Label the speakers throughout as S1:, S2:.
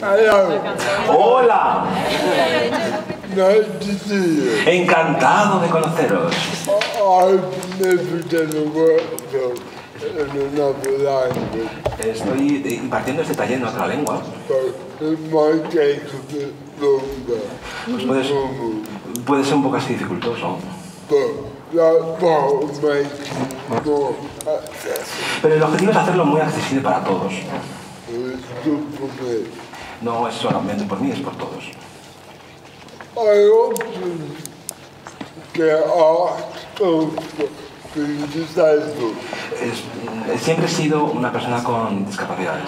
S1: Hello.
S2: ¡Hola!
S1: Nice to see you.
S2: Encantado de conoceros.
S1: I've never done a workshop in another language,
S2: Estoy impartiendo este taller en otra lengua.
S1: so it might take a bit longer
S2: Pues
S1: than
S2: puede ser un poco así dificultoso.
S1: but that part makes it more accessible.
S2: Pero el objetivo es hacerlo muy accesible para todos.
S1: So it's good for me.
S2: No es solamente por mí, es por todos.
S1: I often get asked of being disabled.
S2: Siempre he sido una persona con discapacidades.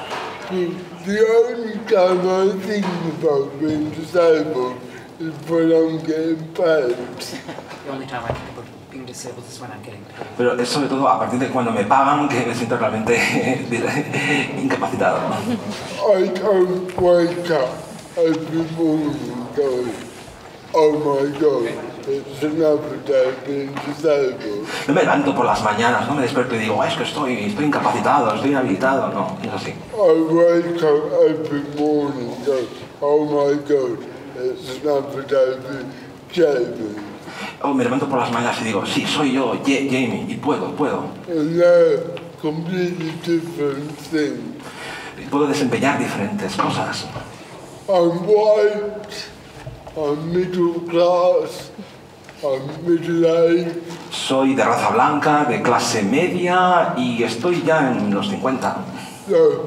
S1: The only time I think about being disabled is when I'm getting paid.
S3: The only time I think about being disabled is when I'm getting paid.
S2: Pero es sobre todo a partir de cuando me pagan que me siento realmente incapacitado.
S1: I don't wake up every morning going, oh my God, it's another day being disabled.
S2: No me levanto por las mañanas, no me despierto y digo, es que estoy incapacitado, estoy inhabilitado. No, no es así.
S1: I wake up every morning going, oh my God, it's another day being Jamie.
S2: O me levanto por las mañanas y digo, sí, soy yo, Jamie, y puedo.
S1: And they're completely different things.
S2: Puedo desempeñar diferentes cosas.
S1: I'm white, I'm middle class, I'm middle-aged.
S2: Soy de raza blanca, de clase media y estoy ya en los 50.
S1: So,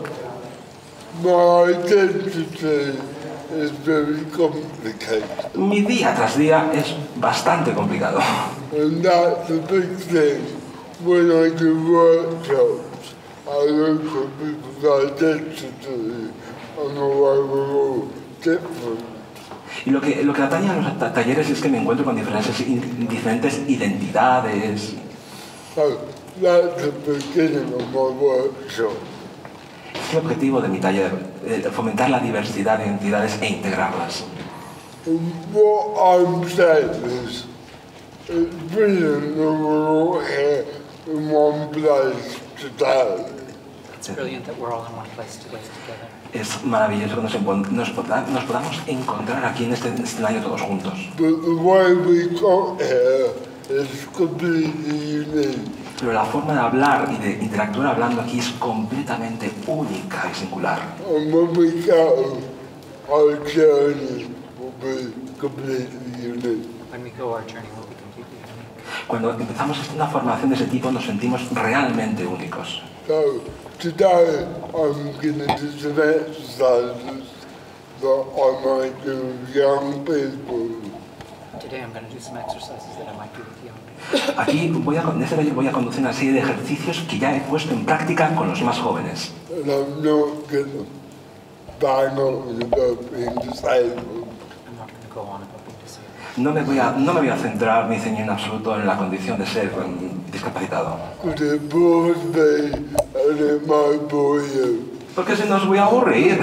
S1: my identity is very complicated.
S2: Mi día tras día es bastante complicado.
S1: And that's a big thing. When I do workshops, I look at people's identity and the way we're all different.
S2: Y lo que atañe a los talleres es que me encuentro con diferentes identidades.
S1: So, that's the beginning of my workshop.
S2: Es el objetivo de mi taller, fomentar la diversidad de identidades e integrarlas.
S1: And what I'm saying is, it's brilliant that we're all here in one place today.
S3: It's brilliant that we're all in one place today together.
S2: Es maravilloso que nos podamos encontrar aquí en este escenario todos juntos.
S1: But the way we got here is completely unique.
S2: Pero la forma de hablar y de interactuar hablando aquí es completamente única y singular.
S1: And when we go, our journey will be completely unique.
S3: When we go, our journey will be completely unique.
S2: Cuando empezamos una formación de ese tipo nos sentimos realmente únicos.
S1: So today I'm going to do some exercises that I might do with young people.
S3: Today I'm going to do some exercises that I might do with young people.
S2: Aquí en este taller voy a conducir una serie de ejercicios que ya he puesto en práctica con los más jóvenes.
S1: And I'm not going to bang on about being disabled.
S3: I'm not going to go on about being disabled.
S2: No me voy a centrar ni ceñir en absoluto en la condición de ser discapacitado.
S1: Because it bores me and it might bore you.
S2: Porque si no os voy a aburrir.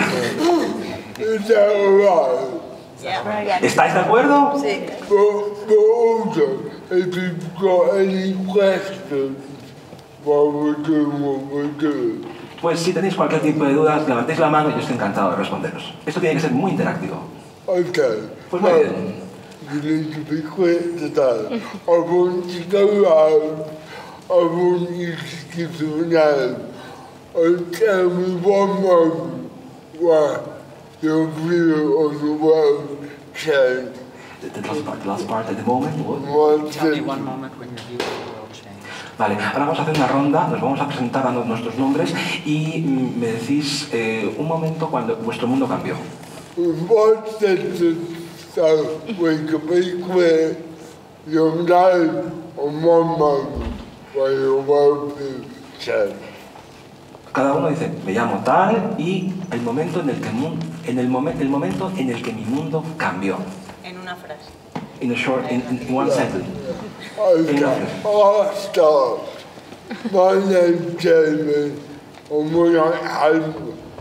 S1: Is that alright?
S2: ¿Estáis de acuerdo?
S4: Sí.
S1: But also, if you've got any questions while we're doing what we're doing,
S2: Pues si tenéis cualquier tipo de dudas, levantéis la mano y yo estoy encantado de responderos. Esto tiene que ser muy interactivo.
S1: okay.
S2: Pues muy bien.
S1: You need to be quick today. I want you to go out. I want you to give them a name and tell me one moment where your view on the world changed.
S2: The last part, at the moment. What?
S1: One
S3: Tell me
S1: thing.
S3: one moment when your view of the world changed.
S2: Vale, ahora vamos a hacer una ronda, nos vamos a presentar dando nuestros nombres y me decís un momento cuando vuestro mundo cambió.
S1: In one sentence, so we can be clear, your name and one moment where your world view changed.
S2: Cada uno dice, me llamo tal y el momento en el que el momento en el que mi mundo cambió.
S4: En una frase.
S2: In a short, in one sentence.
S1: Okay, I'll start. My name's Jamie, and when I had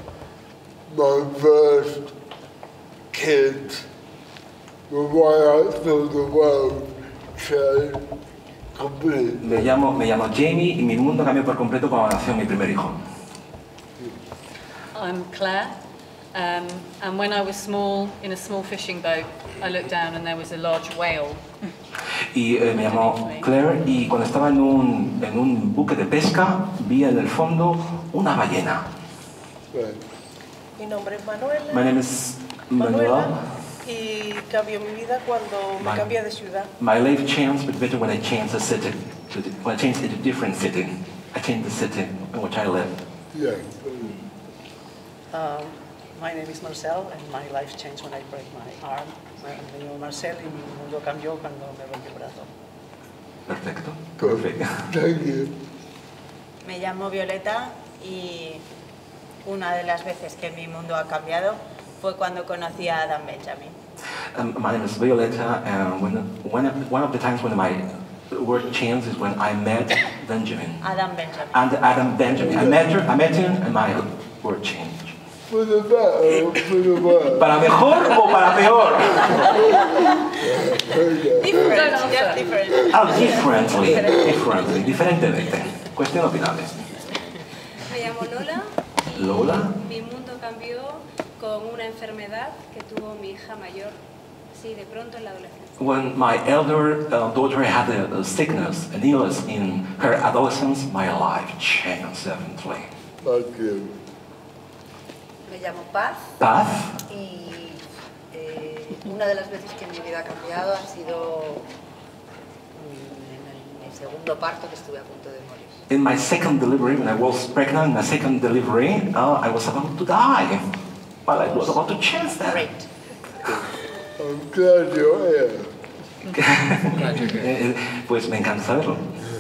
S1: my first kids, the way I saw the world changed completely.
S2: Me llamo Jamie y mi mundo cambió por completo cuando nació mi primer hijo.
S5: I'm Claire,
S4: And when I was small, in a small fishing boat, I looked down and there was a large whale.
S2: Y me llamo Claire y cuando estaba en un buque de pesca vi en el fondo una ballena.
S1: Right.
S5: Mi nombre es Manuela.
S2: My name is Manuela.
S5: Y cambió mi vida cuando me cambié de ciudad.
S2: My life changed, but better when I changed the city. When I changed into a different city. I changed the city in which I live.
S1: Yeah.
S6: My name is Marcel and my life changed when I break my arm. Me llamo Marcel y mi mundo cambió cuando me rompí el brazo.
S2: Perfecto.
S1: Perfect. Thank you.
S7: Me llamo Violeta y una de las veces que mi mundo ha cambiado fue cuando conocí a Adam Benjamin.
S2: My name is Violeta, and one of the times when my word changed is when I met Benjamin.
S7: Adam Benjamin.
S2: And Adam Benjamin. I met him, and my word changed.
S1: For the better, for the worse.
S2: ¿Para mejor o para peor?
S7: Different, yeah, different.
S2: Oh, differently, diferentemente. Cuestión opinable.
S8: Me llamo Lola y
S2: Lola.
S8: Mi mundo cambió con una enfermedad que tuvo mi hija mayor, sí, de pronto en la adolescencia.
S2: When my elder daughter had a sickness, an illness in her adolescence, my life changed definitely.
S1: Thank you.
S9: Me llamo Paz.
S2: Paz.
S9: Y una de las veces que mi vida ha cambiado ha sido en el segundo parto que estuve a punto de morir.
S2: In my second delivery, when I was pregnant, in my second delivery, I was about to die. My life was about to change that.
S9: Great.
S1: I'm glad you're here.
S2: Pues me encanta saberlo.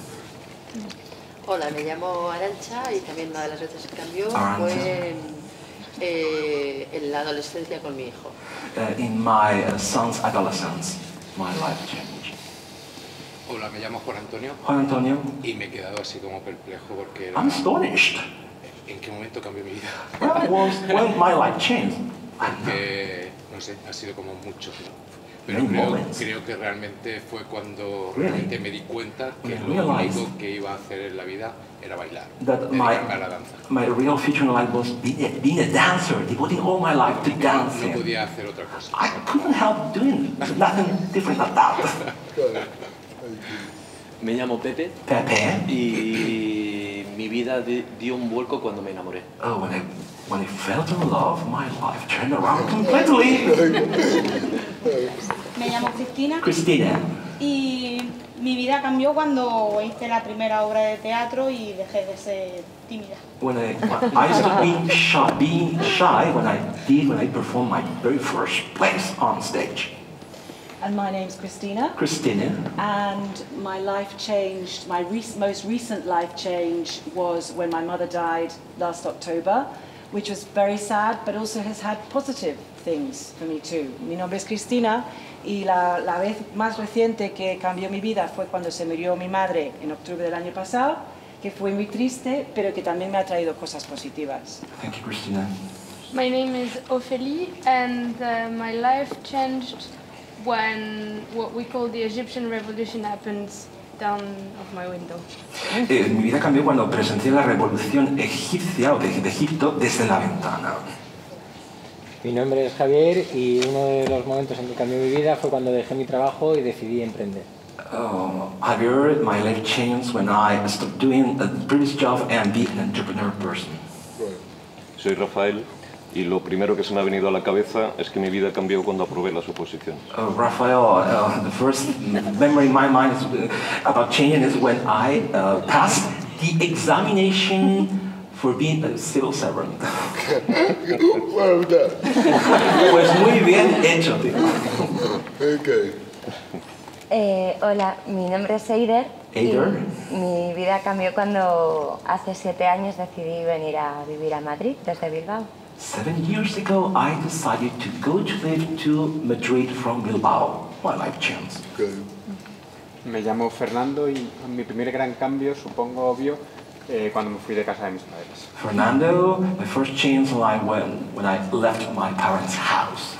S9: Hola, me llamo Arantxa y también una de las veces que cambió
S2: Arantxa.
S9: fue en la adolescencia con mi hijo.
S2: In my son's adolescence, my life changed.
S10: Hola, me llamo Juan Antonio.
S2: Juan Antonio.
S10: Y me he quedado así como perplejo porque
S2: I'm astonished.
S10: ¿En qué momento cambió mi vida?
S2: When my life changed.
S10: Porque, no sé, ha sido como mucho, ¿no? Pero creo que realmente fue cuando realmente me di cuenta que lo único que iba a hacer en la vida era bailar, dedicarme a la danza.
S2: My real future in life was being a dancer, devoting all my life to dancing.
S10: No podía hacer otra cosa.
S2: I couldn't help doing nothing different than that.
S11: Me llamo Pepe.
S2: Pepe.
S11: Y mi vida dio un vuelco cuando me enamoré.
S2: Oh, when I fell in love, my life turned around completely.
S12: Me llamo Cristina.
S2: Cristina.
S12: Y mi vida cambió cuando hice la primera obra de teatro y dejé de ser tímida.
S2: When I stopped being shy when I performed my very first place on stage.
S13: And my name's Christina.
S2: Christina.
S13: And my life changed, my most recent life change was when my mother died last October, which was very sad, but also has had positive things for me too. Mi nombre es Cristina y la vez más reciente que cambió mi vida fue cuando se murió mi madre en octubre del año pasado, que fue muy triste, pero que también me ha traído cosas positivas.
S2: Thank you, Cristina.
S14: My name is Ophélie, and my life changed when what we call the Egyptian Revolution happened down of my window.
S2: Mi vida cambió cuando presencié la revolución egipcia o de Egipto desde la ventana.
S15: Mi nombre es Javier y uno de los momentos en que cambió mi vida fue cuando dejé mi trabajo y decidí emprender.
S2: Javier, my life changed when I stopped doing a previous job and be an entrepreneur person.
S16: Soy Rafael. Y lo primero que se me ha venido a la cabeza es que mi vida cambió cuando aprobé las oposiciones.
S2: Rafael, the first memory in my mind about changing is when I passed the examination for being a civil servant.
S1: Well done.
S2: Pues muy bien hecho, tío.
S1: Okay.
S17: Hola, mi nombre es Eider.
S2: Eider.
S17: Y mi vida cambió cuando hace 7 años decidí venir a vivir a Madrid desde Bilbao.
S2: 7 years ago, I decided to go to live to Madrid from Bilbao. My life changed.
S18: Me llamo Fernando y mi primer gran cambio, supongo obvio, cuando me fui de casa de mis padres.
S2: Fernando, my first change in life when I left my parents' house.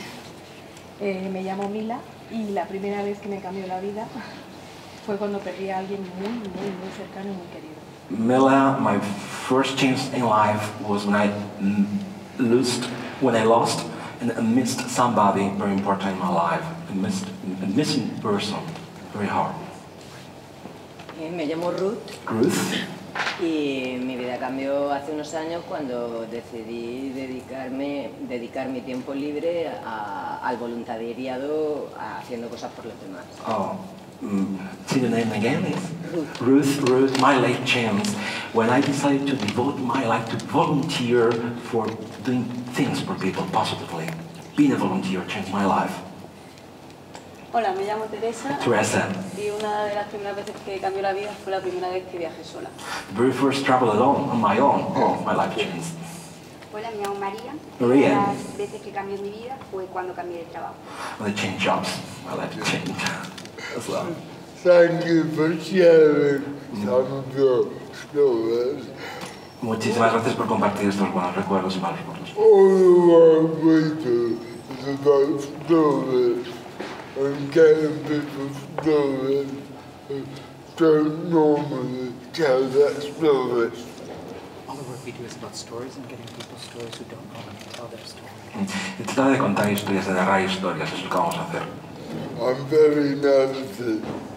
S19: Me llamo Mila y la primera vez que me cambió la vida fue cuando perdí a alguien muy cercano y muy querido.
S2: Mila, my first change in life was when I lost when I lost and missed somebody very important in my life, a missing person, very hard.
S20: Me llamo Ruth.
S2: Ruth.
S20: Y mi vida cambió hace unos años cuando decidí dedicar mi tiempo libre al voluntariado, haciendo cosas por los demás.
S2: Oh, see the name again? Ruth, my life changed when I decided to devote my life to volunteer for doing things for people positively. Being a volunteer changed my life.
S19: Hola, me llamo Teresa.
S2: Teresa.
S19: Y una de las primeras veces que cambió la vida fue la primera vez que viajé sola.
S2: The very first travel alone, on my own, my life changed.
S21: Hola, me llamo María.
S2: María.
S21: Las veces que cambió mi vida fue cuando cambié de trabajo.
S2: When I changed jobs, my life changed as well.
S1: Thank you for sharing some of your stories.
S2: Muchísimas gracias por compartir estos buenos recuerdos y malos recuerdos.
S1: All of our people is about stories. And getting people's stories don't normally tell that story.
S3: All the work we do is about stories and getting people's stories who don't normally tell their story.
S2: Se trata de contar historias, de narrar historias, es lo que vamos a hacer.
S1: I'm very nosy.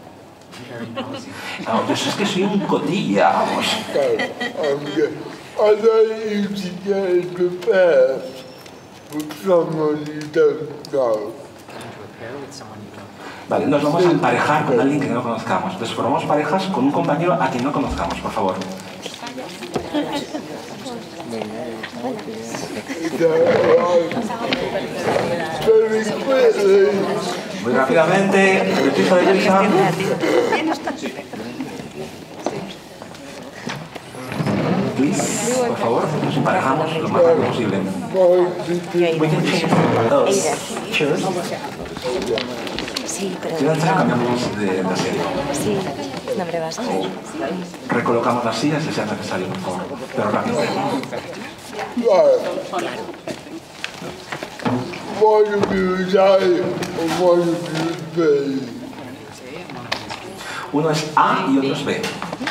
S2: No, pues es que soy un cotilla, vamos.
S1: I like you to get prepared with someone you don't know.
S2: Vale, nos vamos a emparejar con alguien que no conozcamos. Entonces formamos parejas con un compañero a quien no conozcamos, por favor. Muy rápidamente, deprisa, deprisa. Please, por favor, nos emparejamos lo más rápido posible. We can change those chairs.
S17: Sí, pero...
S2: Cambiamos de asiento.
S17: Sí, no me basta.
S2: Recolocamos las sillas si sea necesario, por favor. Pero rápido.
S1: One of you is A and one of you is B.
S2: Uno es A y otro es B.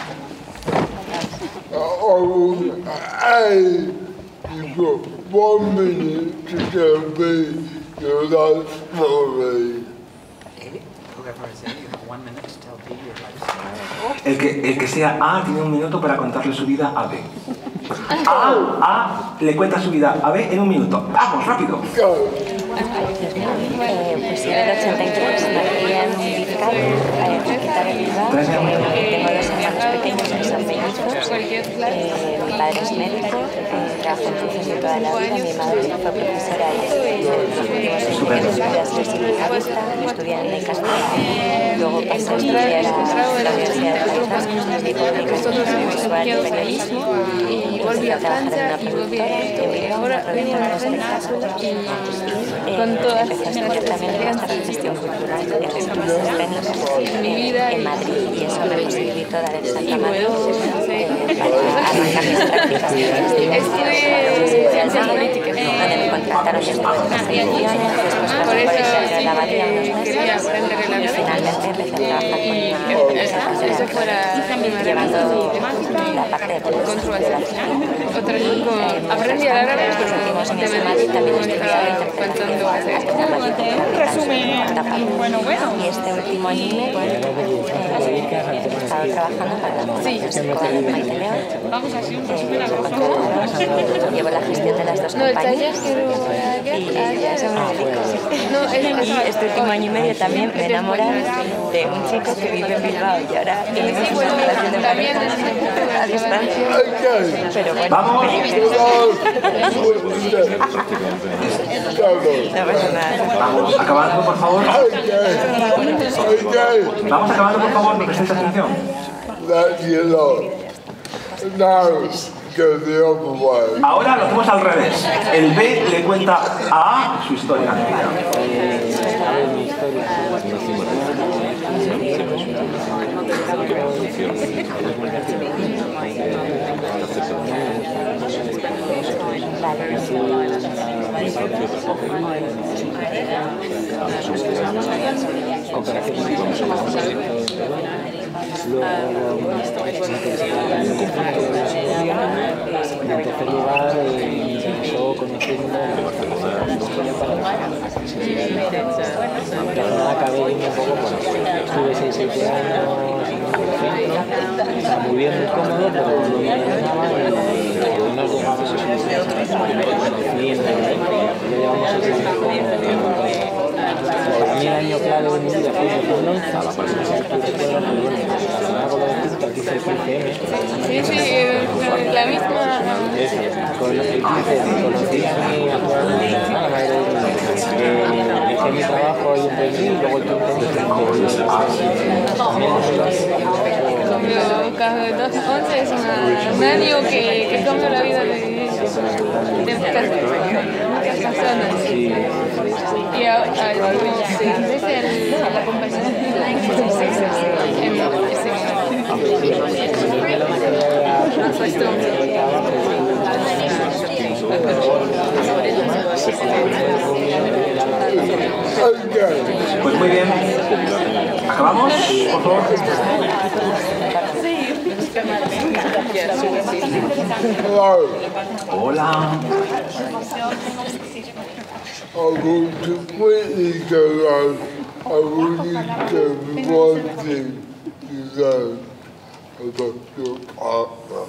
S1: A, you've got 1 minute to tell me your life story.
S3: Whoever is A, you have 1 minute to tell B your life story.
S2: El que sea A tiene 1 minuto para contarle su vida a B. A le cuenta su vida a B en 1 minuto. ¡Vamos, rápido!
S17: Pues yo en el 83 nací en Vizcaya, cerquita de Bilbao. Tengo 2 hermanos pequeños que son mellizos. Mi padre es médico, trabajó en función de toda la vida. Mi madre fue profesora y los últimos años de su vida es sindicalista. Estudié en el Castilla. Luego pasé a estudiar a la Universidad de País de comunicación audiovisual y periodismo. Y volví a Francia y volví ahora vivo en espectáculos con todas estas experiencias de gestión cultural en mi vida en Madrid, y eso me posibilitó toda la Santa María para arrancar mis prácticas de ciencias políticas, donde me contrataron desde las elecciones, después pasé por el centro de la Abadía unos meses y finalmente empecé a trabajar con una empresa llevando la parte de control de la ciudad.
S14: Aprendí a hablar
S17: los últimos años en Madrid también he estudiado
S12: un resumen bueno.
S17: Y este último año y medio he estado trabajando para la Fundación de Maite León. Llevo la gestión de las 2 compañías y ya son muy ricos. Y este último año y medio también me he enamorado de un chico que vive en Bilbao y ahora tenemos una relación de pareja a distancia. Pero bueno,
S2: ¡vamos!
S17: No pasa nada.
S2: Vamos, acabando, por favor. Vamos acabando, por favor, no prestéis atención. Ahora lo hacemos al revés. El B le cuenta a A su historia.
S15: En tercer lugar, me interesó conociendo para acabé yendo un poco, bueno, estuve 6-7 años en el centro, está muy bien, muy cómodo, pero no me dejaba y nos llegaba conociendo, ya llevamos 6 años como para mí el año clave de mi vida fue el pueblo, la
S14: Sí, la misma.
S15: Con el 15 conocí a mi actual madre, dejé mi trabajo y emprendí, y luego el 15
S14: 2011 es un año que cambió la vida de muchas personas. Y desde la compañía
S2: Pues muy bien. ¿Acabamos? Por favor. Hola.
S1: I want to quickly go out. I want you to one thing to know about your partner.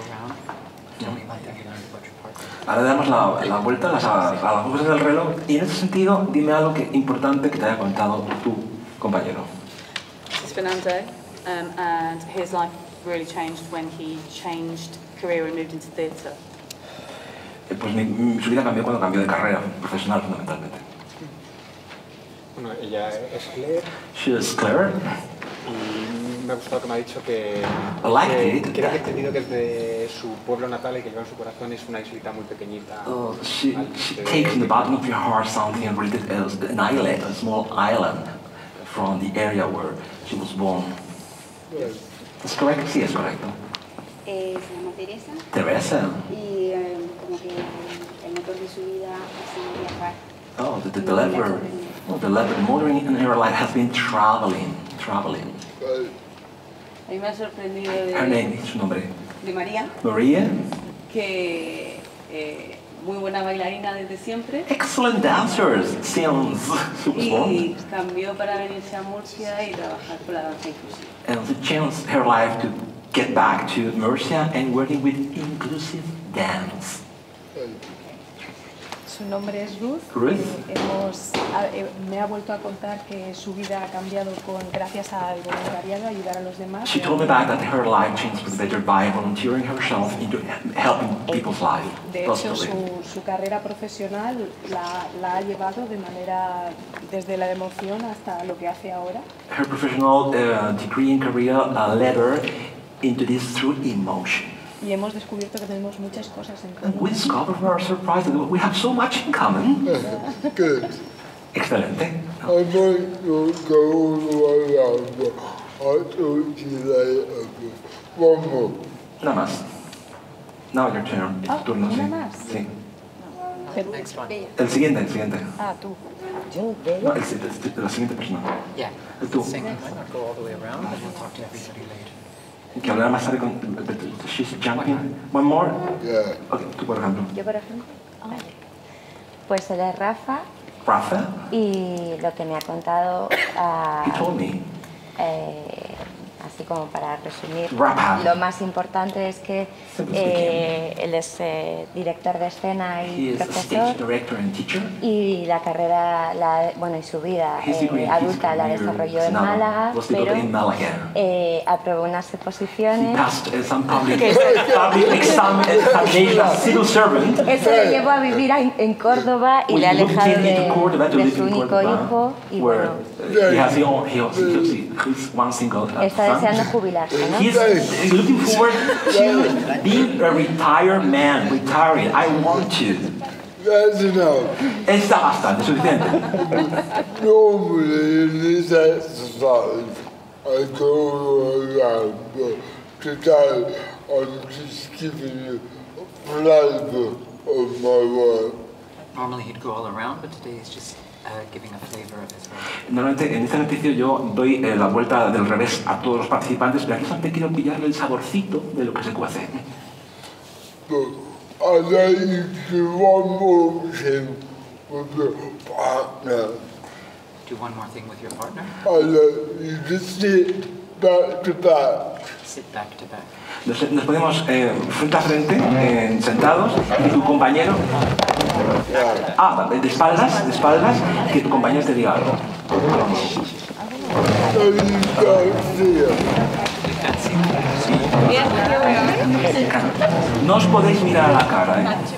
S2: Ahora damos la vuelta a las cosas del reloj y en ese sentido dime algo importante que te haya contado tu compañero.
S4: This is Fernando, and his life really changed when he changed career and moved into theatre.
S2: Pues su vida cambió cuando cambió de carrera profesional fundamentalmente.
S18: Bueno, ella es Claire.
S2: She is Claire.
S18: Y me ha gustado que me ha dicho que creo que he entendido que desde su pueblo natal y que lleva en su corazón es una islita muy pequeñita.
S2: She takes in the bottom of your heart something and read it as an island, a small island from the area where she was born. ¿Es correcto? Sí, es correcto.
S21: Se llama Teresa.
S2: Teresa.
S21: Y como que el motor de su vida ha sido viajar.
S2: Oh, the lever motoring in her life has been traveling.
S4: A mí me ha sorprendido
S2: Her name, su nombre.
S4: De María.
S2: María.
S4: Que muy buena bailarina desde siempre.
S2: Excellent dancers since she was born.
S4: Y cambió para venirse a Murcia y trabajar con la danza inclusiva.
S2: And she changed her life to get back to Murcia and working with inclusive dance.
S19: Su nombre es Ruth. Me ha vuelto a contar que su vida ha cambiado gracias al voluntariado, ayudar a los demás.
S2: She told me back that her life changed for the better by volunteering herself into helping people's lives.
S19: De hecho, su carrera profesional la ha llevado de manera desde la emoción hasta lo que hace ahora.
S2: Her professional degree and career led her into this through emotion.
S19: Y hemos descubierto que tenemos muchas cosas en común.
S2: We discovered we are surprised that we have so much in common.
S1: Good.
S2: Excelente.
S1: I might not go all the way around, but I'll talk to you later. One more.
S2: Nada más. Now your turn. Turno, sí.
S19: ¿Una más?
S2: Sí.
S3: Next one.
S2: El siguiente.
S19: Ah, tú.
S2: No, la siguiente persona.
S3: Yeah.
S2: Tú.
S3: Same. Might not go all the way around, but we'll talk to everybody later.
S2: Que hablará más tarde con... She's jumping. One more?
S1: Yeah.
S2: Okay, tú por ejemplo.
S17: Yo por ejemplo. Pues él es Rafa.
S2: Rafa?
S17: Y lo que me ha contado...
S2: He told me.
S17: Así como para resumir,
S2: Rafa.
S17: lo más importante es que él es director de escena y profesor, y la carrera, y su vida adulta la desarrolló en Málaga, pero aprobó unas oposiciones. Eso le llevó a vivir en Córdoba y le ha alejado de su único hijo, y bueno, está deseando jubilarse, ¿no?
S2: He's looking forward to being a retired man, retiring. I want to.
S1: That's enough.
S2: Está bastante, suficiente.
S1: Normally in this exercise, I go around, but today I'm just giving you a flavour of my work.
S3: Normally he'd go all around, but today he's just giving a flavor of his work.
S2: Normalmente en este ejercicio yo doy la vuelta del revés a todos los participantes, pero aquí solamente quiero pillarle el saborcito de lo que se cuece.
S1: I'd like you to do one more thing with your partner.
S3: Do one more thing with your partner?
S1: I'd like you to sit back to back.
S3: Sit back to back.
S2: Nos ponemos frente a frente, sentados, y tu compañero... de espaldas, que tu compañero te diga algo. No os podéis mirar a la cara,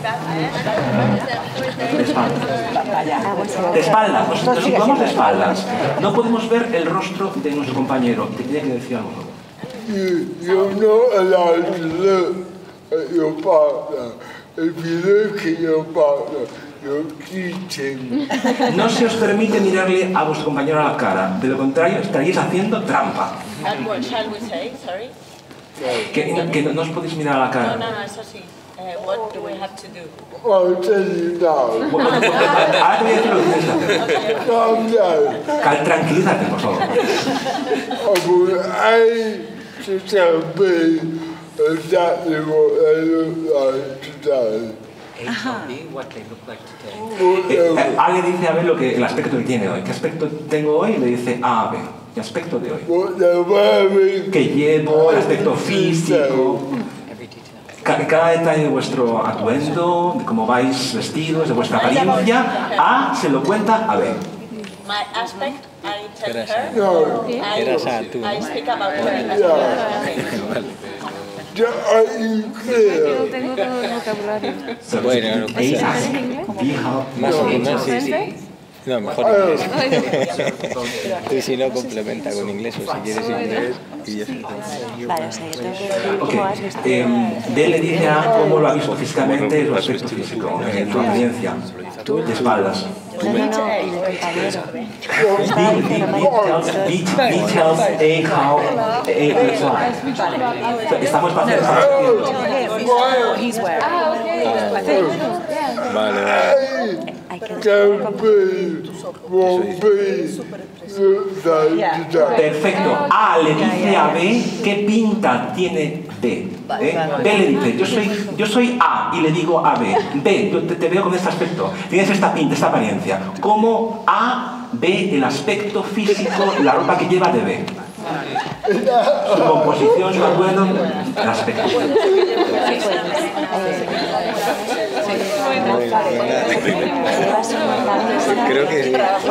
S2: De espaldas, nos situamos de espaldas. No podemos ver el rostro de nuestro compañero. Te tiene que decir algo.
S1: You're not allowed to look at your partner. If you look at your partner, you're cheating.
S2: No se os permite mirarle a vuestro compañero a la cara. De lo contrario, estaríais haciendo trampa.
S7: And what shall we say? Sorry?
S2: Que no os podéis mirar a la cara.
S7: No, eso sí. What do we have to do?
S1: I'll tell you now.
S2: Ahora te voy a decir lo que tienes que hacer.
S1: Calm down.
S2: Tranquilízate, por favor.
S1: I will aim to tell me exactly what they look like today.
S3: What they look like today.
S2: A le dice a B el aspecto que tiene hoy. ¿Qué aspecto tengo hoy? Le dice A B. ¿Qué aspecto de hoy? Que llevo, el aspecto físico. Cada detalle de vuestro atuendo, de cómo vais vestidos, de vuestra apariencia, A se lo cuenta a B.
S7: My aspect, I tell her. I speak about
S14: No tengo todo el vocabulario.
S15: Bueno, no pasa nada. Más o menos, sí. No, mejor inglés. Tú si no, complementa con inglés o si quieres inglés. Y ya está.
S17: Vale, o sea, yo tengo que decir cómo has vestido.
S2: B le dice a cómo lo ha visto físicamente, su aspecto físico, su apariencia, de espaldas.
S17: No, el compañero.
S2: B tells A how A looks like. Estamos pasando.
S17: He's wearing.
S15: Vale.
S2: Perfecto. A le dice a B qué pinta tiene B. B le dice, yo soy A y le digo a B. B, yo te veo con este aspecto. Tienes esta pinta, esta apariencia. ¿Cómo A ve el aspecto físico, la ropa que lleva de B? Su composición, su atuendo, el aspecto.
S15: Creo que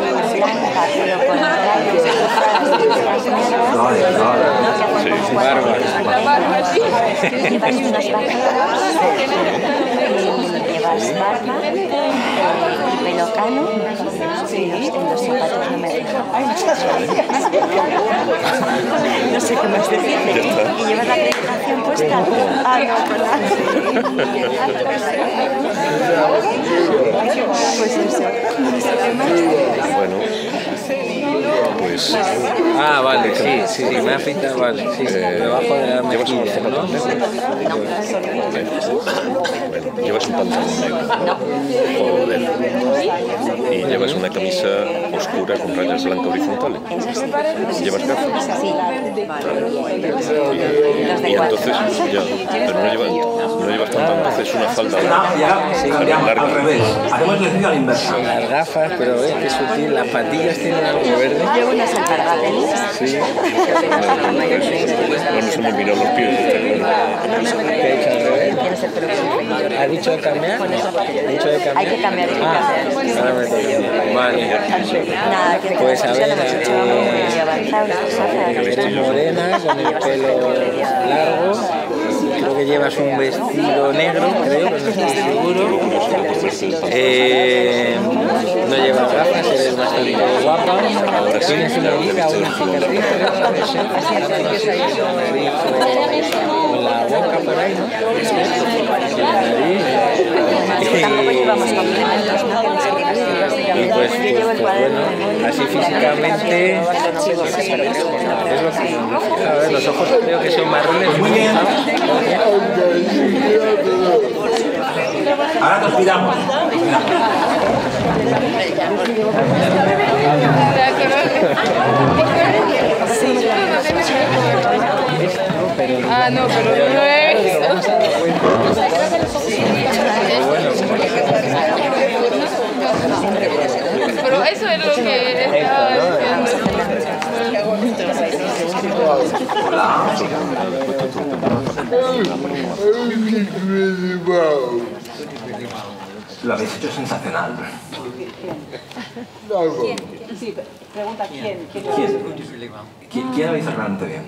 S17: llevas barba, pelo cano en los zapatos no me dejan. No sé qué más decirte. Y llevas la acreditación puesta. Ah, no, ¿verdad? Pues eso.
S16: Bueno, pues...
S15: Ah, vale, sí, me ha afeitado, vale. Sí, debajo de la mejilla, ¿no?
S16: Llevas un pantalón negro. Joder. Y llevas una camisa oscura con rayas blancas horizontales. ¿Llevas gafas?
S17: Sí.
S16: Y entonces, ya, pero no llevas tanto, entonces una falda
S2: larga. Al revés, hacemos el ejercicio a la inversa.
S15: Las gafas, pero ves qué sutil, las patillas tienen algo verde.
S17: Llevo unas alpargatas.
S16: Sí. No nos hemos mirado los pies.
S15: ¿Qué ha hecho al revés? ¿Ha dicho de cambiar? ¿Ha dicho de cambiar?
S17: Hay que cambiar.
S15: Ahora me toca. Vale.
S17: Nada, que
S15: pues a ver,
S17: eres
S15: morena, con el pelo largo. Creo que llevas un vestido negro, creo, pero no estoy seguro. No llevas gafas, eres bastante guapa. Tienes una herida o una cicatriz, con la boca por ahí, ¿no? La nariz.
S17: Tampoco llevamos complementos, ¿no?
S15: Y pues bueno, así físicamente es lo que... A ver, los ojos creo que son marrones.
S2: Muy bien. Ahora nos miramos.
S14: Ah, no, pero no es.
S2: Lo habéis hecho sensacional.
S13: ¿Quién? Sí, pregunta ¿quién?
S2: ¿Quién lo hizo realmente bien?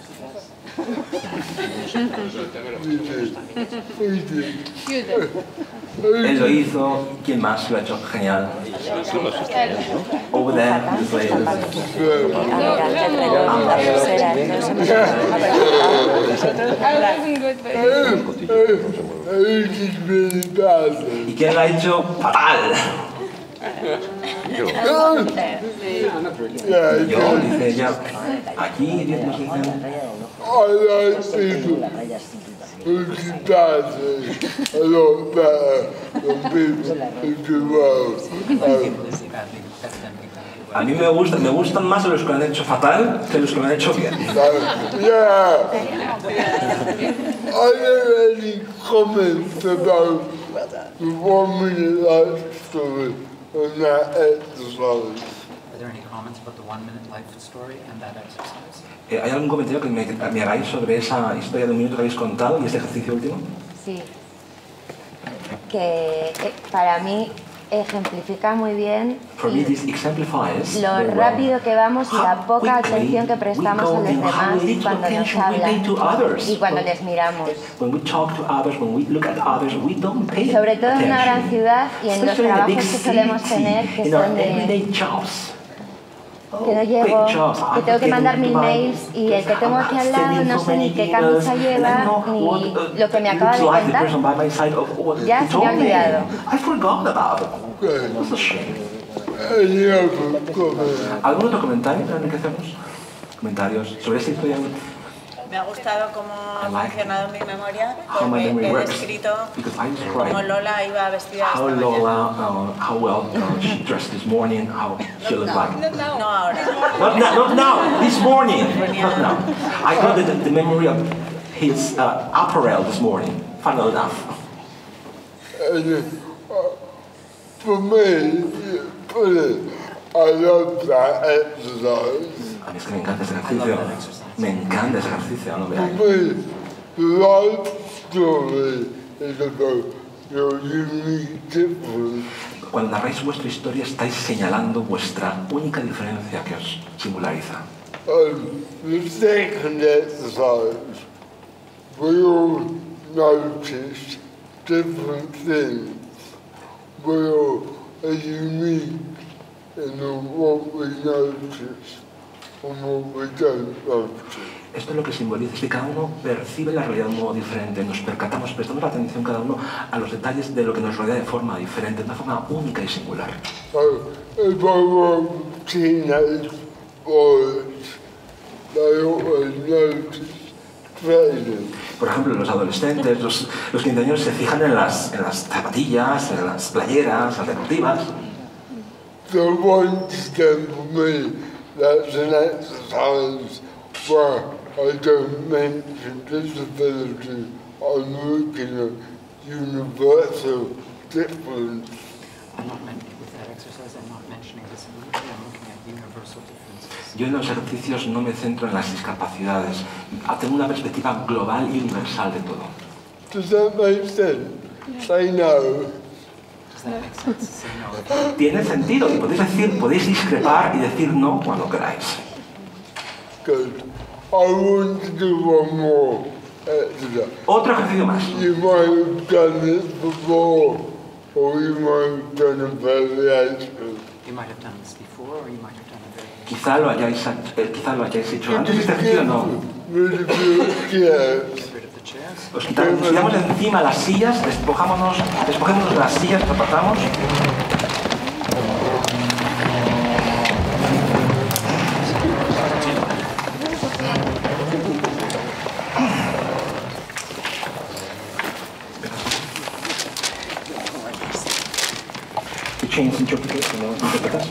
S2: Él lo hizo. ¿Quién más lo ha hecho? Genial. Over there, this lady. ¿Y quién lo ha hecho? Fatal. Yo, dice ella. Aquí nos dicen. A mí me gustan más los que lo han hecho fatal que los que lo han hecho bien.
S1: Yeah. Are there any comments about the 1 minute life story and that exercise?
S3: Are there any comments about the 1 minute life story and that exercise?
S2: ¿Hay algún comentario que me hagáis sobre esa historia de 1 minuto que habéis contado y ese ejercicio último?
S17: Sí. Que para mí ejemplifica muy bien lo rápido que vamos y la poca atención que prestamos a los demás cuando nos hablan y cuando les miramos. Y sobre todo en una gran ciudad y en los trabajos que solemos tener que son de... que no llego, que tengo que mandar 1000 mails y el que tengo aquí al lado no sé ni qué camisa lleva ni lo que me acaba de contar. Ya se me ha olvidado.
S2: ¿Algún otro comentario que hacemos? ¿Comentarios sobre esta historia?
S7: Me ha gustado cómo ha funcionado mi memoria, porque he descrito cómo Lola iba vestida esta mañana.
S2: How well she dressed this morning, how she looked like.
S7: No ahora.
S2: Not now, this morning. Not now. I got the memory of his apparel this morning, funnily enough.
S1: For me, I love that exercise.
S2: A mí es que me encanta ese ejercicio. Me encanta ese ejercicio, no veáis.
S1: Life story is about your unique difference.
S2: Cuando narráis vuestra historia estáis señalando vuestra única diferencia que os singulariza.
S1: The second exercise, we all notice different things. We all are unique in what we notice.
S2: Esto es lo que simboliza, es que cada uno percibe la realidad de un modo diferente, nos percatamos, prestamos la atención cada uno a los detalles de lo que nos rodea de forma diferente, de una forma única y singular. Por ejemplo, los adolescentes, los quinceañeros se fijan en las zapatillas, en las playeras, las deportivas.
S1: That's an exercise where I don't mention disability. I'm looking at universal difference.
S3: With that exercise, I'm not mentioning disability. I'm looking at universal differences.
S2: Yo en los ejercicios no me centro en las discapacidades. Tengo una perspectiva global y universal de todo.
S1: Does that make sense? Say no.
S2: Tiene sentido y podéis discrepar y decir no cuando queráis.
S1: Good. I want to do one more exercise.
S2: Otro ejercicio más.
S1: You might have done this before, or you might have done a variation.
S3: You might have done this before, or you might have done a variation.
S2: Quizá lo hayáis hecho antes. Este ejercicio no. Nos quitamos de encima las sillas, despojémonos de las sillas, nos apartamos. ¿Qué chains interpretas?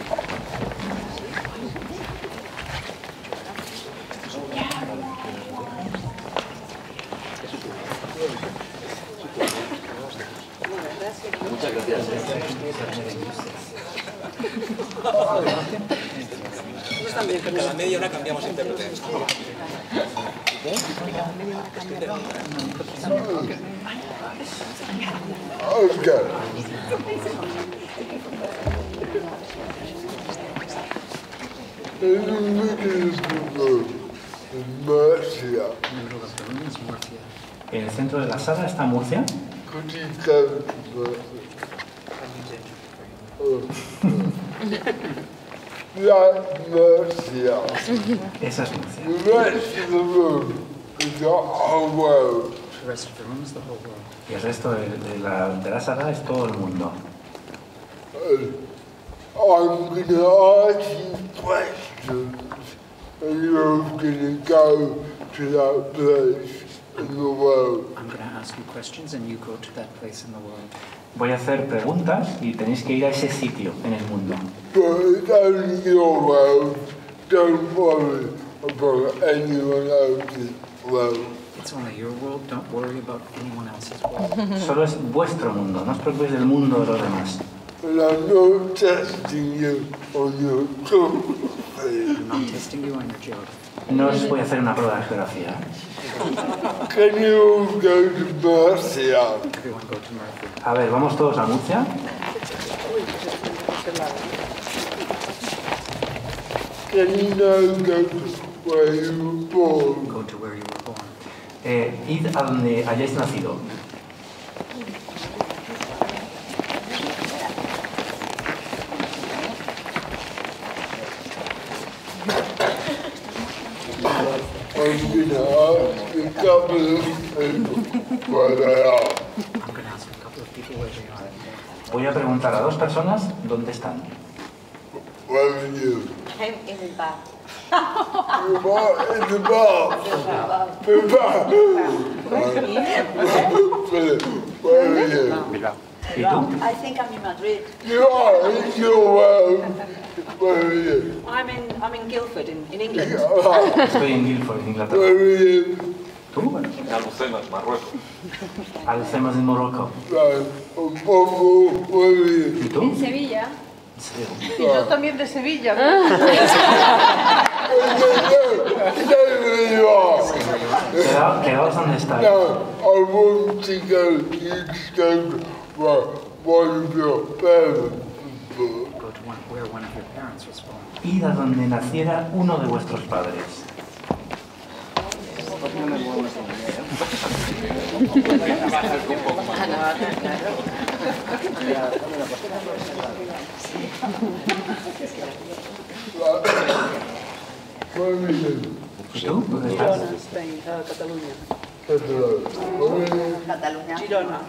S11: Muchas gracias. Cada media hora cambiamos intérprete.
S1: Okay.
S2: En el centro de la sala está Murcia. Esa es Murcia. Y el resto de la sala es todo el mundo.
S1: I'm going to ask you questions, and you're going to go to that place in the world.
S3: I'm going to ask you questions, and you go to that place in the world.
S2: Voy a hacer preguntas y tenéis que ir a ese sitio en el mundo.
S1: But it's only your world. Don't worry about anyone else's world.
S3: It's only your world. Don't worry about anyone else's world.
S2: Solo es vuestro mundo. No os preocupéis del mundo de los demás.
S1: And I'm not testing you on your geography.
S3: I'm not testing you on your geography.
S2: No os voy a hacer una prueba de geografía.
S1: Can you all go to Murcia?
S3: Everyone go to Murcia.
S2: A ver, vamos todos a Murcia.
S1: Can you now go to where you were born?
S3: Go to where you were born.
S2: Id a donde hayáis nacido.
S1: I'm going to ask a couple of people where they are.
S3: I'm going to ask a couple of people where they are.
S2: Voy a preguntar a dos personas dónde están.
S1: Where are you?
S9: I'm in the bar.
S1: In the bar? In the bar? The bar? Where are you?
S2: ¿Y tú?
S9: I think I'm in Madrid.
S1: You are in your world. Where are you?
S6: I'm in Guildford in England.
S2: Estoy en Guildford, Inglaterra.
S1: Where are you?
S2: ¿Tú?
S16: Alhucemas, Marruecos.
S2: Alhucemas en Morocco.
S1: Where are you?
S2: ¿Y tú?
S14: En Sevilla.
S6: Y yo también de Sevilla.
S2: Quedaos donde estáis.
S1: No, I want to go. You go where one of your parents was born.
S3: Go to where one of your parents was born.
S2: Id a donde naciera uno de vuestros padres.
S1: Where are you?
S2: ¿Y tú? ¿Dónde estás?
S6: Girona, Spain, Cataluña.
S9: Cataluña.
S6: Girona.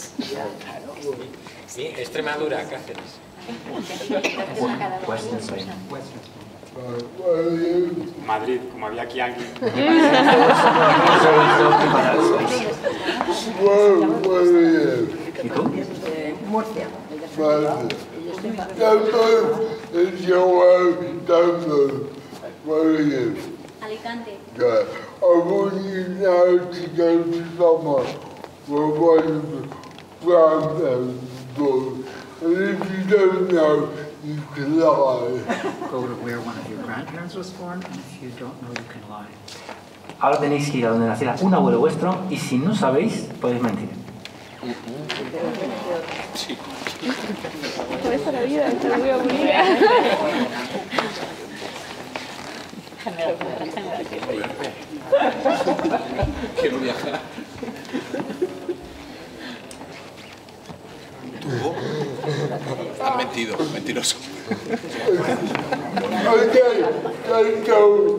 S18: Sí, Extremadura, Cáceres.
S2: Western Spain.
S1: Where are you?
S18: Madrid, como había aquí alguien.
S1: Where are you?
S2: ¿Y tú?
S9: Murcia.
S1: Don't move. It's your world. Don't move. Where are you?
S14: Alicante.
S1: Good. I want you now to go to somewhere where one of the grandparents was born. And if you don't know, you can lie.
S3: Go to where one of your grandparents was born, and if you don't know, you can lie.
S2: Ahora tenéis que ir a donde naciera un abuelo vuestro y si no sabéis, podéis mentir.
S16: Sí.
S14: Por esa la vida, estoy muy aburrida.
S16: Quiero viajar. Han mentido, mentiroso.
S1: Okay, let's go.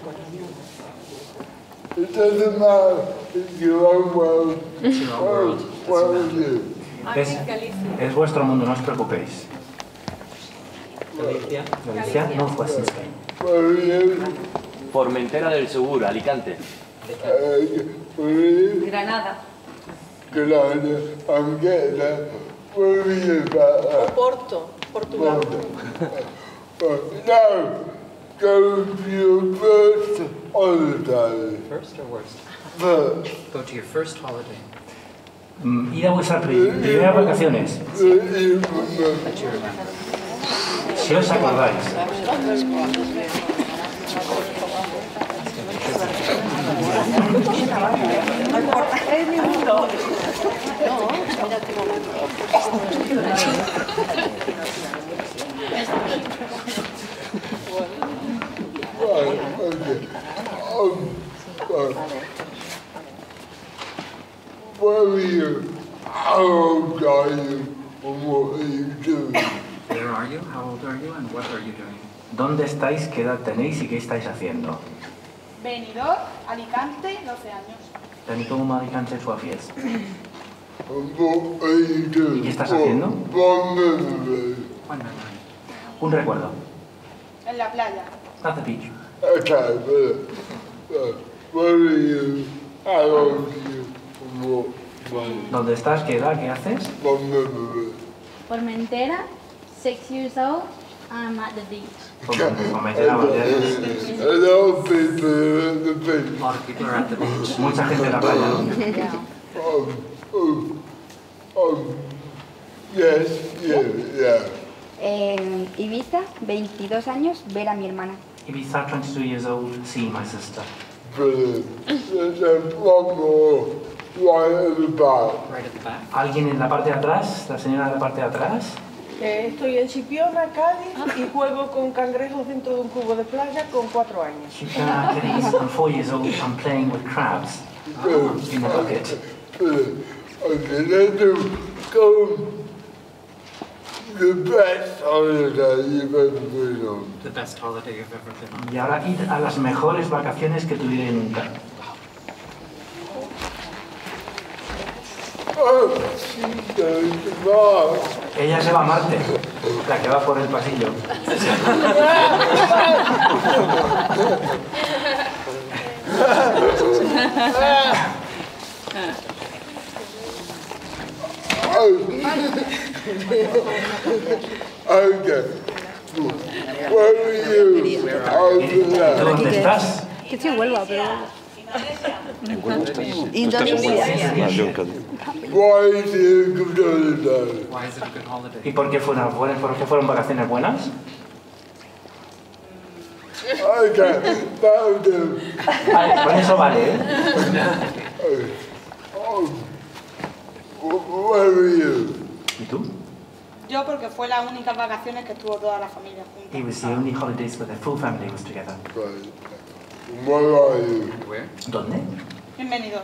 S1: It doesn't matter. It's your own world.
S3: It's your own world.
S1: Where are you?
S2: Es vuestro mundo, no os preocupéis.
S3: Galicia.
S2: Galicia, Northwestern Spain.
S1: Where are you?
S11: Formentera del Seguro, Alicante.
S1: Where are you?
S9: Granada.
S1: Granada. I'm getting that. Where are you about
S6: Porto, Portugal.
S1: Now, go to your first holiday.
S3: First or worst?
S1: First.
S3: Go to your first holiday.
S2: Ir a vuestras primeras vacaciones. Si os acordáis.
S9: No importa. Es mi mundo. No, mira qué
S1: Where are you? How old are you? And what are you doing?
S3: Where are you? How old are you? And what are you doing?
S2: ¿Dónde estáis? ¿Qué edad tenéis? ¿Y qué estáis haciendo?
S12: Benidorm, Alicante, 12 años.
S2: Benidorm, Alicante, 12 years.
S1: And what are you doing?
S2: ¿Y qué estás haciendo? Un recuerdo.
S12: En la playa.
S2: At the beach.
S1: Okay, where are you? How old are you? And what?
S2: ¿Dónde estás? ¿Qué edad? ¿Qué haces?
S5: Formentera, 6 years old, I'm at the beach.
S2: Formentera,
S1: a lot of people at the beach.
S3: A lot of people are at the beach.
S2: Mucha gente en la playa, ¿no?
S1: Yes, yeah.
S21: En Ibiza, 22 años, ver a mi hermana.
S2: Ibiza, 22 years old, see my sister.
S1: Brilliant. There's one more right at the back.
S3: Right at the back.
S2: ¿Alguien en la parte de atrás? ¿La señora en la parte de atrás?
S22: Estoy en Chipiona, Cádiz, y juego con cangrejos dentro de un cubo de playa con 4 años.
S2: Chipiona, Cádiz, I'm 4 years old, I'm playing with crabs in the bucket.
S1: Okay, let's go. The best holiday you've ever been on.
S3: The best holiday you've ever been on.
S2: Y ahora id a las mejores vacaciones que tuvierais nunca. Ella se va a Marte, la que va por el pasillo.
S1: Okay. Where are you?
S2: ¿Dónde estás?
S19: Que estoy en Huelva, pero...
S9: Indonesia.
S1: Why is it a good holiday?
S3: Why is it a good holiday?
S2: ¿Y por qué fueron vacaciones buenas?
S1: Okay, that'll do.
S2: Con eso vale, ¿eh?
S1: Where are you?
S2: ¿Y tú?
S12: Yo porque fue las únicas vacaciones que estuvo toda la familia junta.
S2: It was the only holidays where the full family was together.
S1: Right. Where are you?
S3: Where?
S2: ¿Dónde?
S12: En Benidorm.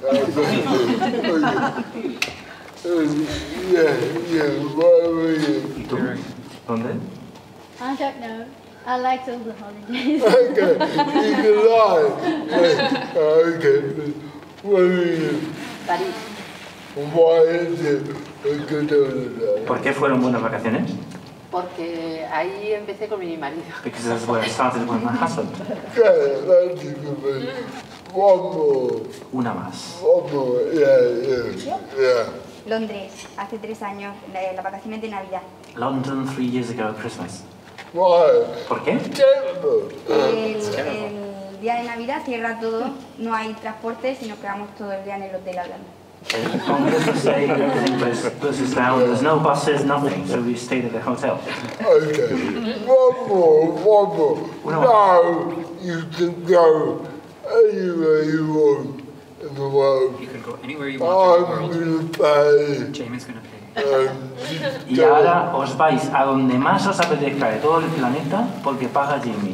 S1: Yeah, where are you?
S2: ¿Y tú? ¿Dónde?
S5: I don't know. I liked all the holidays.
S1: Okay, you can lie. Okay, where are you?
S9: París.
S1: Why is it a good holiday?
S2: ¿Por qué fueron buenas vacaciones?
S9: Porque ahí empecé con mi marido.
S2: Because that's where I started with my husband.
S1: Okay, that's a good one. One more.
S2: Una más.
S1: One more, yeah.
S21: Londres, hace 3 años, las vacaciones de Navidad.
S2: London 3 years ago at Christmas.
S1: Why?
S2: ¿Por qué?
S1: Terrible.
S21: El día de Navidad cierra todo, no hay transporte, sino que vamos todo el día en el hotel hablando.
S2: On Christmas Day, everything closes down. There's no buses, nothing. So we stayed at the hotel.
S1: Okay. One more. Now you can go anywhere you want in the world.
S3: You can go anywhere you want in the world.
S1: I'm going to pay.
S3: Jamie's going to pay.
S2: Y ahora os vais a donde más os apetezca de todo el planeta porque paga Jamie.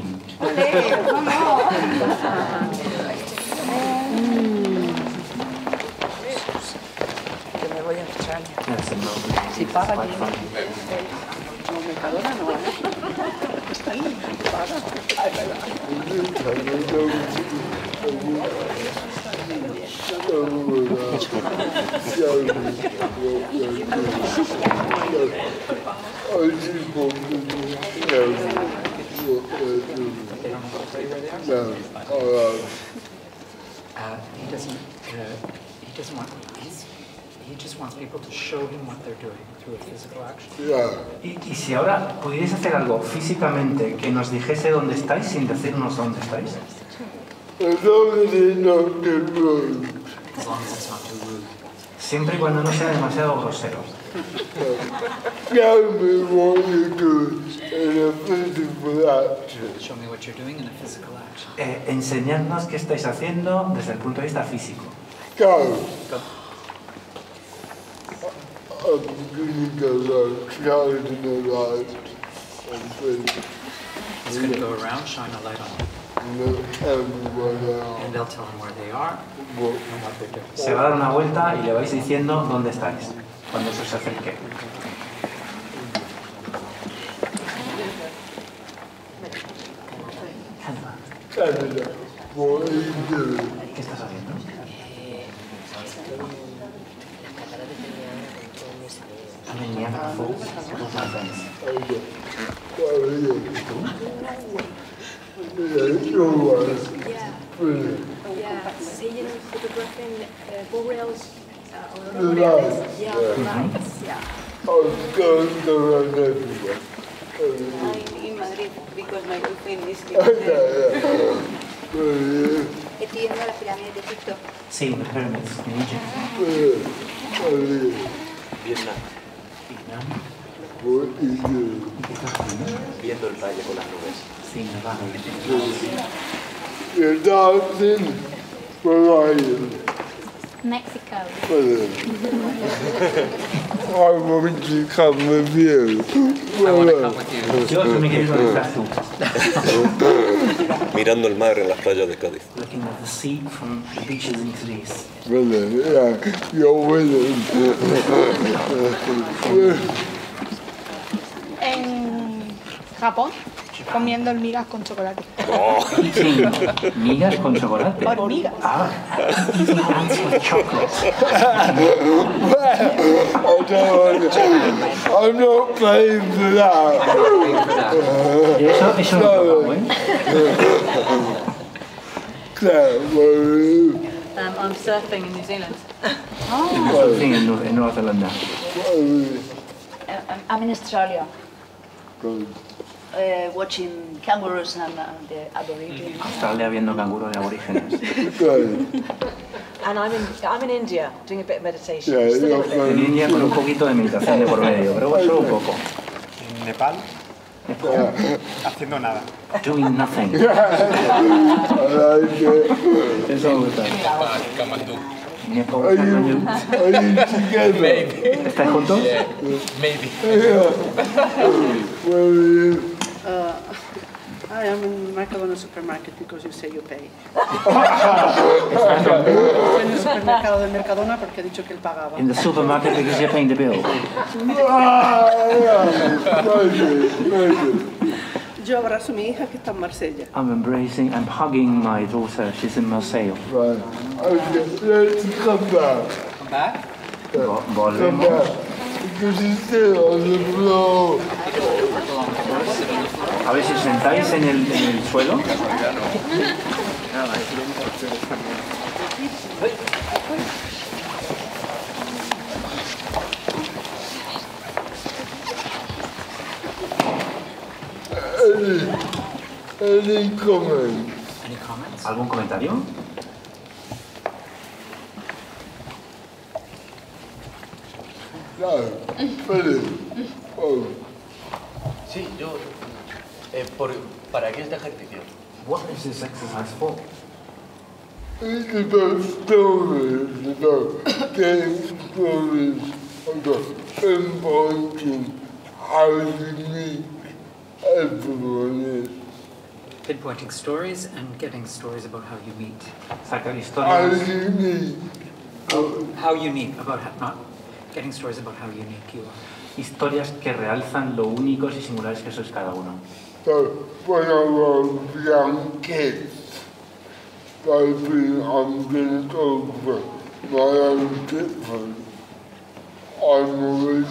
S6: Que me voy a Australia. Si paga Jamie. No, Mercadona no, paga.
S3: He just wants people to show him what they're doing through a physical action.
S2: Y si ahora pudierais hacer algo físicamente que nos dijese dónde estáis sin decirnos dónde estáis.
S1: As long as it's not the road.
S3: As long as it's not Siempre y cuando no sea demasiado grosero.
S1: Tell me what you do in a physical action.
S3: Show me what you're doing in a physical action. Enseñadnos qué estáis haciendo desde el punto de vista físico.
S1: Go. I'm going to go shining a light on things.
S3: It's going to go around, shine a light on them. And they'll tell them where they are and what they're doing. Se va a dar una vuelta y le vais diciendo dónde estáis cuando se os acerque. ¿Qué estás haciendo? I'm in Niagara Falls with my friends.
S9: Yeah, seeing photographing boreals, aurora borealis. Yeah, lights, yeah. I'm in Madrid because my boyfriend is here.
S21: Estoy yendo a las pirámides de Egipto.
S3: Sí, the pyramids in Egypt.
S11: Vietnam.
S3: ¿Qué estás haciendo?
S11: Viendo el valle con las nubes.
S3: Sí, nevado.
S1: You're dancing. Where are you?
S5: Mexico.
S1: I want to come with you.
S3: I want to come with you. Yo también quiero ir a
S16: Mirando el mar en las playas de Cádiz.
S3: Looking at the sea from the beaches in Greece.
S1: Brilliant, yeah, you're winning.
S12: En Japón, comiendo hormigas con chocolate.
S3: Sí, migas con chocolate.
S12: Hormigas.
S3: Ah, ants with chocolate.
S1: I'm not paying for that.
S3: Eso no lo pago, ¿eh?
S1: Claire, where are you?
S4: I'm surfing in New Zealand.
S3: Surfing en Nueva Zelanda.
S8: I'm in Australia. Watching kangaroos and the aborigines.
S3: Australia viendo canguros de aborígenes.
S8: And I'm in India doing a bit of meditation.
S3: En India con un poquito de meditación de por medio, pero solo un poco.
S18: En Nepal, haciendo nada.
S3: Doing nothing. Eso me gusta.
S1: Are you together?
S3: ¿Estáis juntos?
S11: Maybe.
S1: Where are you?
S6: I am in Mercadona supermarket because you say you pay. En el supermercado de Mercadona porque he dicho que él pagaba.
S3: In the supermarket because you're paying the bill.
S6: Yo abrazo a mi hija que está en Marsella.
S3: I'm hugging my daughter, she's in Marseille.
S1: Right. Okay, let's come back.
S3: Come back?
S1: Come
S3: Volvemos.
S1: back. Because he's still on the floor.
S3: A ver si os sentáis en el suelo.
S1: Any comment?
S3: ¿Algún comentario?
S1: No. Philip. Oh.
S11: Sí, yo... ¿Para qué este ejercicio?
S3: What is this exercise for?
S1: It's about stories, about getting stories, about pinpointing how unique everyone is.
S3: Pinpointing stories and getting stories about how you meet. Sacar
S1: How
S3: historias.
S1: unique.
S3: How unique, about not getting stories about how unique you are. Historias que realzan lo únicos y singulares que sois cada uno.
S1: So when I was young kids, I'm going to over my own difference. I'm always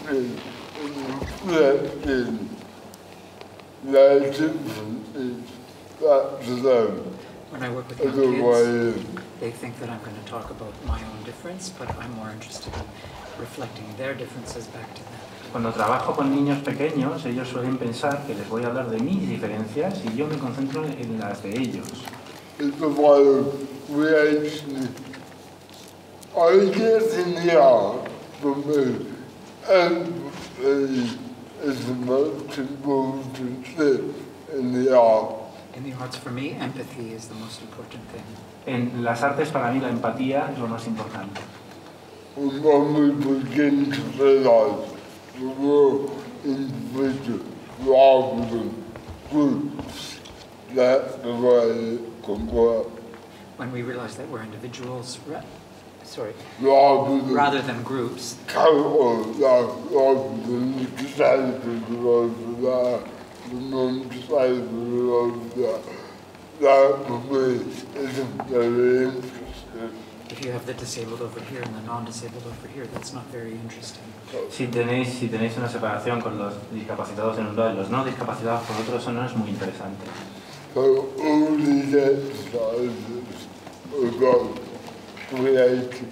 S1: reflecting their differences back to them.
S3: When I work with
S1: as
S3: young
S1: a way
S3: kids,
S1: in.
S3: they think that I'm going to talk about my own difference, but I'm more interested in reflecting their differences back to them. Cuando trabajo con niños pequeños, ellos suelen pensar que les voy a hablar de mis diferencias y yo me concentro en las de ellos.
S1: It's a way of creating I guess in the art, for me, empathy is the most important thing in the art.
S3: In the arts, for me, empathy is the most important thing.
S2: En las artes, para mí, la empatía es lo más importante.
S1: When we begin to realize the world individual rather than groups, that's the way it can work.
S3: When we realize that we're individuals,
S1: rather
S3: than groups.
S1: Rather than disabled over the non-disabled over that for me isn't very interesting.
S3: If you have the disabled over here and the non-disabled over here, that's not very interesting.
S2: Si tenéis una separación con los discapacitados en un lado y los no discapacitados por otro, eso no es muy interesante.
S1: So all these exercises about creation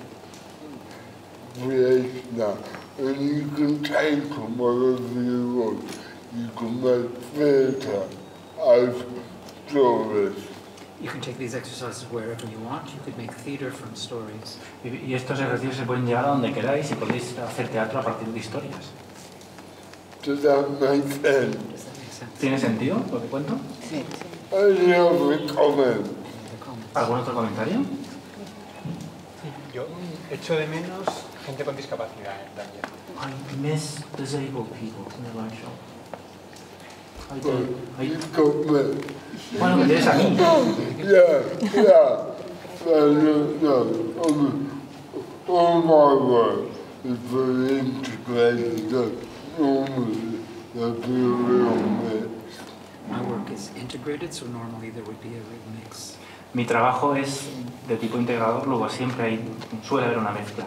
S1: now, and you can take them wherever you want. You can make theatre out of stories.
S3: You can take these exercises wherever you want. You could make theatre from stories.
S2: Y estos ejercicios se pueden llevar a donde queráis y podéis hacer teatro a partir de historias.
S1: Does that make sense?
S2: ¿Tiene sentido lo que cuento?
S3: Sí.
S1: Any other comment?
S2: ¿Algún otro comentario?
S18: Yo echo de menos gente con discapacidad también.
S2: I miss disabled people in the live show. Bueno, me tienes a mí.
S1: All my work is very integrated. Normally, there'd be a real mix.
S3: My work is integrated, so normally there would be a real mix.
S2: Mi trabajo es de tipo integrador, luego siempre suele haber una mezcla.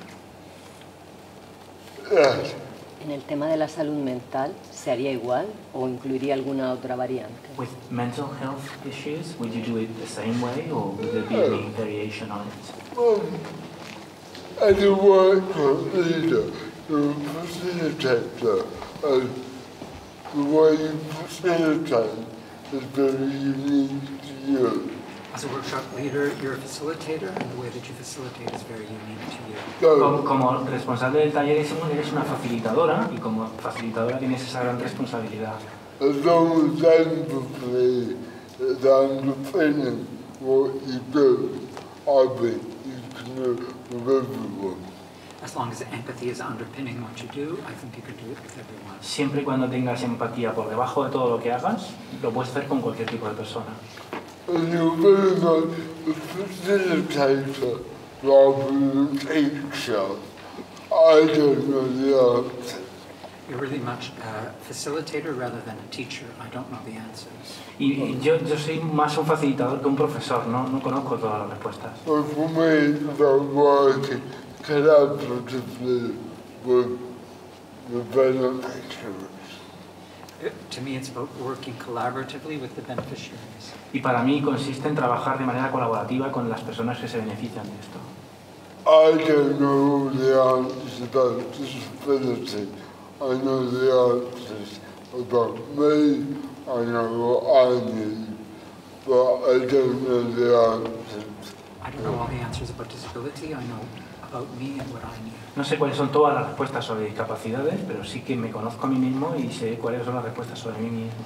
S10: En el tema de la salud mental, ¿se haría igual o incluiría alguna otra variante?
S2: With mental health issues, would you do it the same way or would there be any variation on it?
S1: As a workshop leader, you're a facilitator, and the way you facilitate is very unique to you.
S3: As a workshop leader, you're a facilitator, and the way that you facilitate is very unique to you.
S2: Como responsable del taller, eres una facilitadora, y como facilitadora tienes esa gran responsabilidad.
S1: As long as empathy is underpinning what you do, I think you can do it with everyone.
S3: As long as empathy is underpinning what you do, I think you can do it with everyone.
S2: Siempre y cuando tengas empatía por debajo de todo lo que hagas, lo puedes hacer con cualquier tipo de persona.
S1: And you're very much a facilitator rather than a teacher. I don't know the answer.
S3: You're really much a facilitator rather than a teacher. I don't know the answers.
S2: Y yo soy más un facilitador que un profesor, no conozco todas las respuestas.
S1: But for me, it's about working collaboratively with beneficiaries.
S3: To me, it's about working collaboratively with the beneficiaries.
S2: Y para mí consiste en trabajar de manera colaborativa con las personas que se benefician de esto.
S1: I don't know all the answers about disability. I know the answers about me. I know what I need, but I don't know the answers.
S3: I don't know all the answers about disability. I know about me and what I need.
S2: No sé cuáles son todas las respuestas sobre discapacidades, pero sí que me conozco a mí mismo y sé cuáles son las respuestas sobre mí mismo.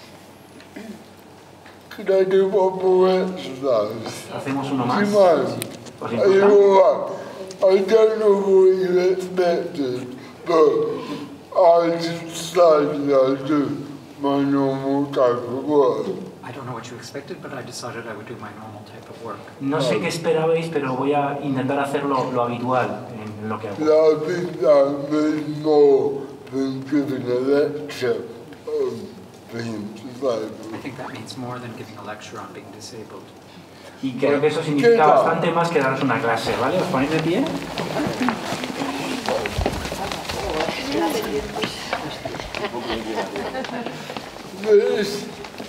S1: Could I do one more exercise?
S2: Hacemos uno más.
S1: Are you all right? I don't know what you expected, but I decided I'd do my normal type of work.
S3: I don't know what you expected, but I decided I would do my normal type of work.
S2: No sé qué esperabais, pero voy a intentar hacer lo habitual en lo que hago.
S1: I think that means more than giving a lecture on being disabled.
S3: I think that means more than giving a lecture on being disabled.
S2: Y creo que eso significa bastante más que daros una clase, ¿vale? ¿Os ponéis de pie?
S1: This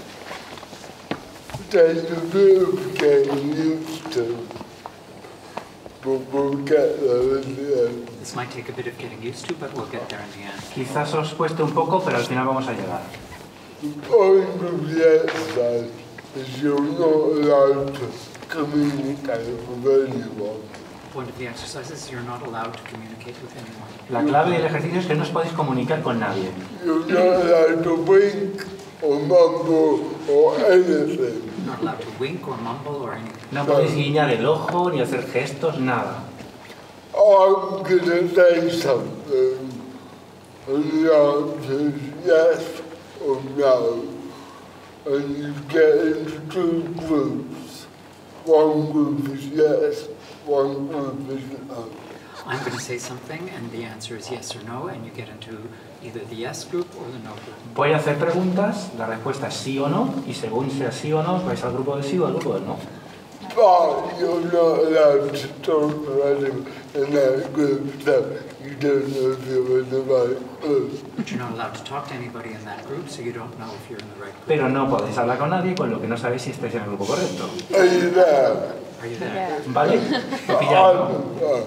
S1: takes a bit of getting used to, but we'll get there in the end.
S3: This might take a bit of getting used to, but we'll get there in the end.
S2: Quizás os cueste un poco, pero al final vamos a llegar.
S1: The point of the exercise is you're not allowed to communicate with anyone.
S3: point of the exercise is you're not allowed to communicate with anyone.
S2: La clave del ejercicio es que no os podéis comunicar con nadie.
S1: You're not allowed to wink or mumble or anything.
S3: Not allowed to wink or mumble or anything.
S2: No podéis guiñar el ojo ni hacer gestos, nada.
S1: I'm gonna say something, and the answer is yes or no, and you get into two groups. One group is yes, one group is no.
S3: I'm going to say something and the answer is yes or no, and you get into either the yes group or the no group.
S2: Voy a hacer preguntas, la respuesta es sí o no, y según sea sí o no, vais al grupo de sí o al grupo del no.
S1: But you're not allowed to talk to anyone in that group, so you don't know if you're in the right group.
S3: But you're not allowed to talk to anybody in that group, so you don't know if you're in the right group.
S2: Pero no podéis hablar con nadie, con lo que no sabéis si estáis en el grupo correcto.
S1: Are you there?
S3: Are you there?
S2: ¿Vale? ¿Me pilláis, no?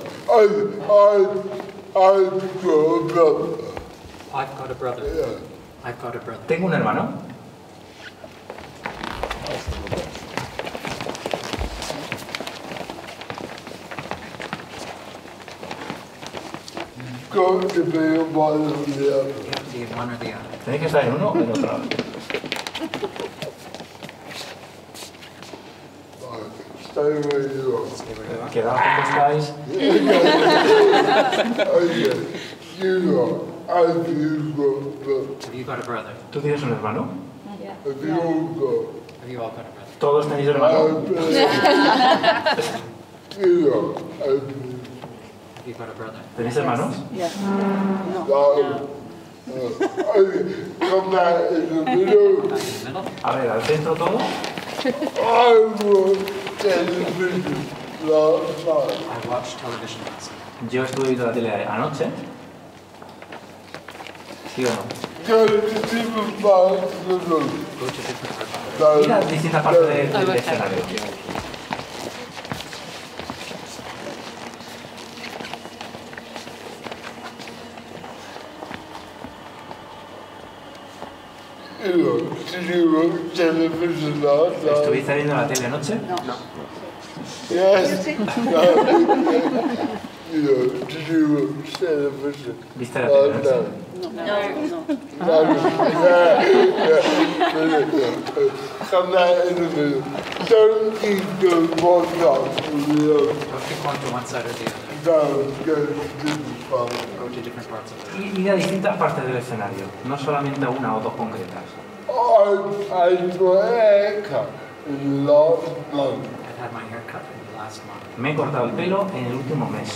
S1: I've got a brother.
S3: I've got a brother.
S1: Yeah.
S3: I've got a brother.
S2: Tengo un hermano.
S1: Got to be in one or the other.
S3: You have to be in one or the other.
S2: Tenéis que estar en uno o en otro.
S1: Stay where you are.
S2: Quedaos donde estáis.
S1: Okay. You are. Have you got a brother?
S3: Have you got a brother?
S2: ¿Tú tienes un hermano?
S1: Have you all got?
S3: Have you all got a brother?
S2: ¿Todos tenéis hermano?
S1: You are.
S3: Have you got a brother?
S2: ¿Tenéis hermanos?
S8: Yeah.
S1: No. Come back in the middle.
S3: Back in the middle?
S2: A ver, al centro todo.
S1: I watched television last night.
S3: I watched television last night.
S2: Yo estuve viendo la tele anoche. ¿Sí o no?
S1: Go to different parts of the room.
S3: Go to different parts.
S2: Ir a distintas partes del escenario. ¿Estuviste viendo la tele anoche?
S8: No.
S1: Yes. Television.
S2: ¿Viste la tele anoche?
S1: Come back in the middle. Don't keep going one side or the other.
S3: Don't keep going to one side or the other.
S1: No, go to different parts.
S3: Go to different parts of it.
S2: Ir a distintas partes del escenario, no solamente a una o dos concretas.
S1: I got a haircut in the last month.
S3: I've had my hair cut in the last month.
S2: Me he cortado el pelo en el último mes.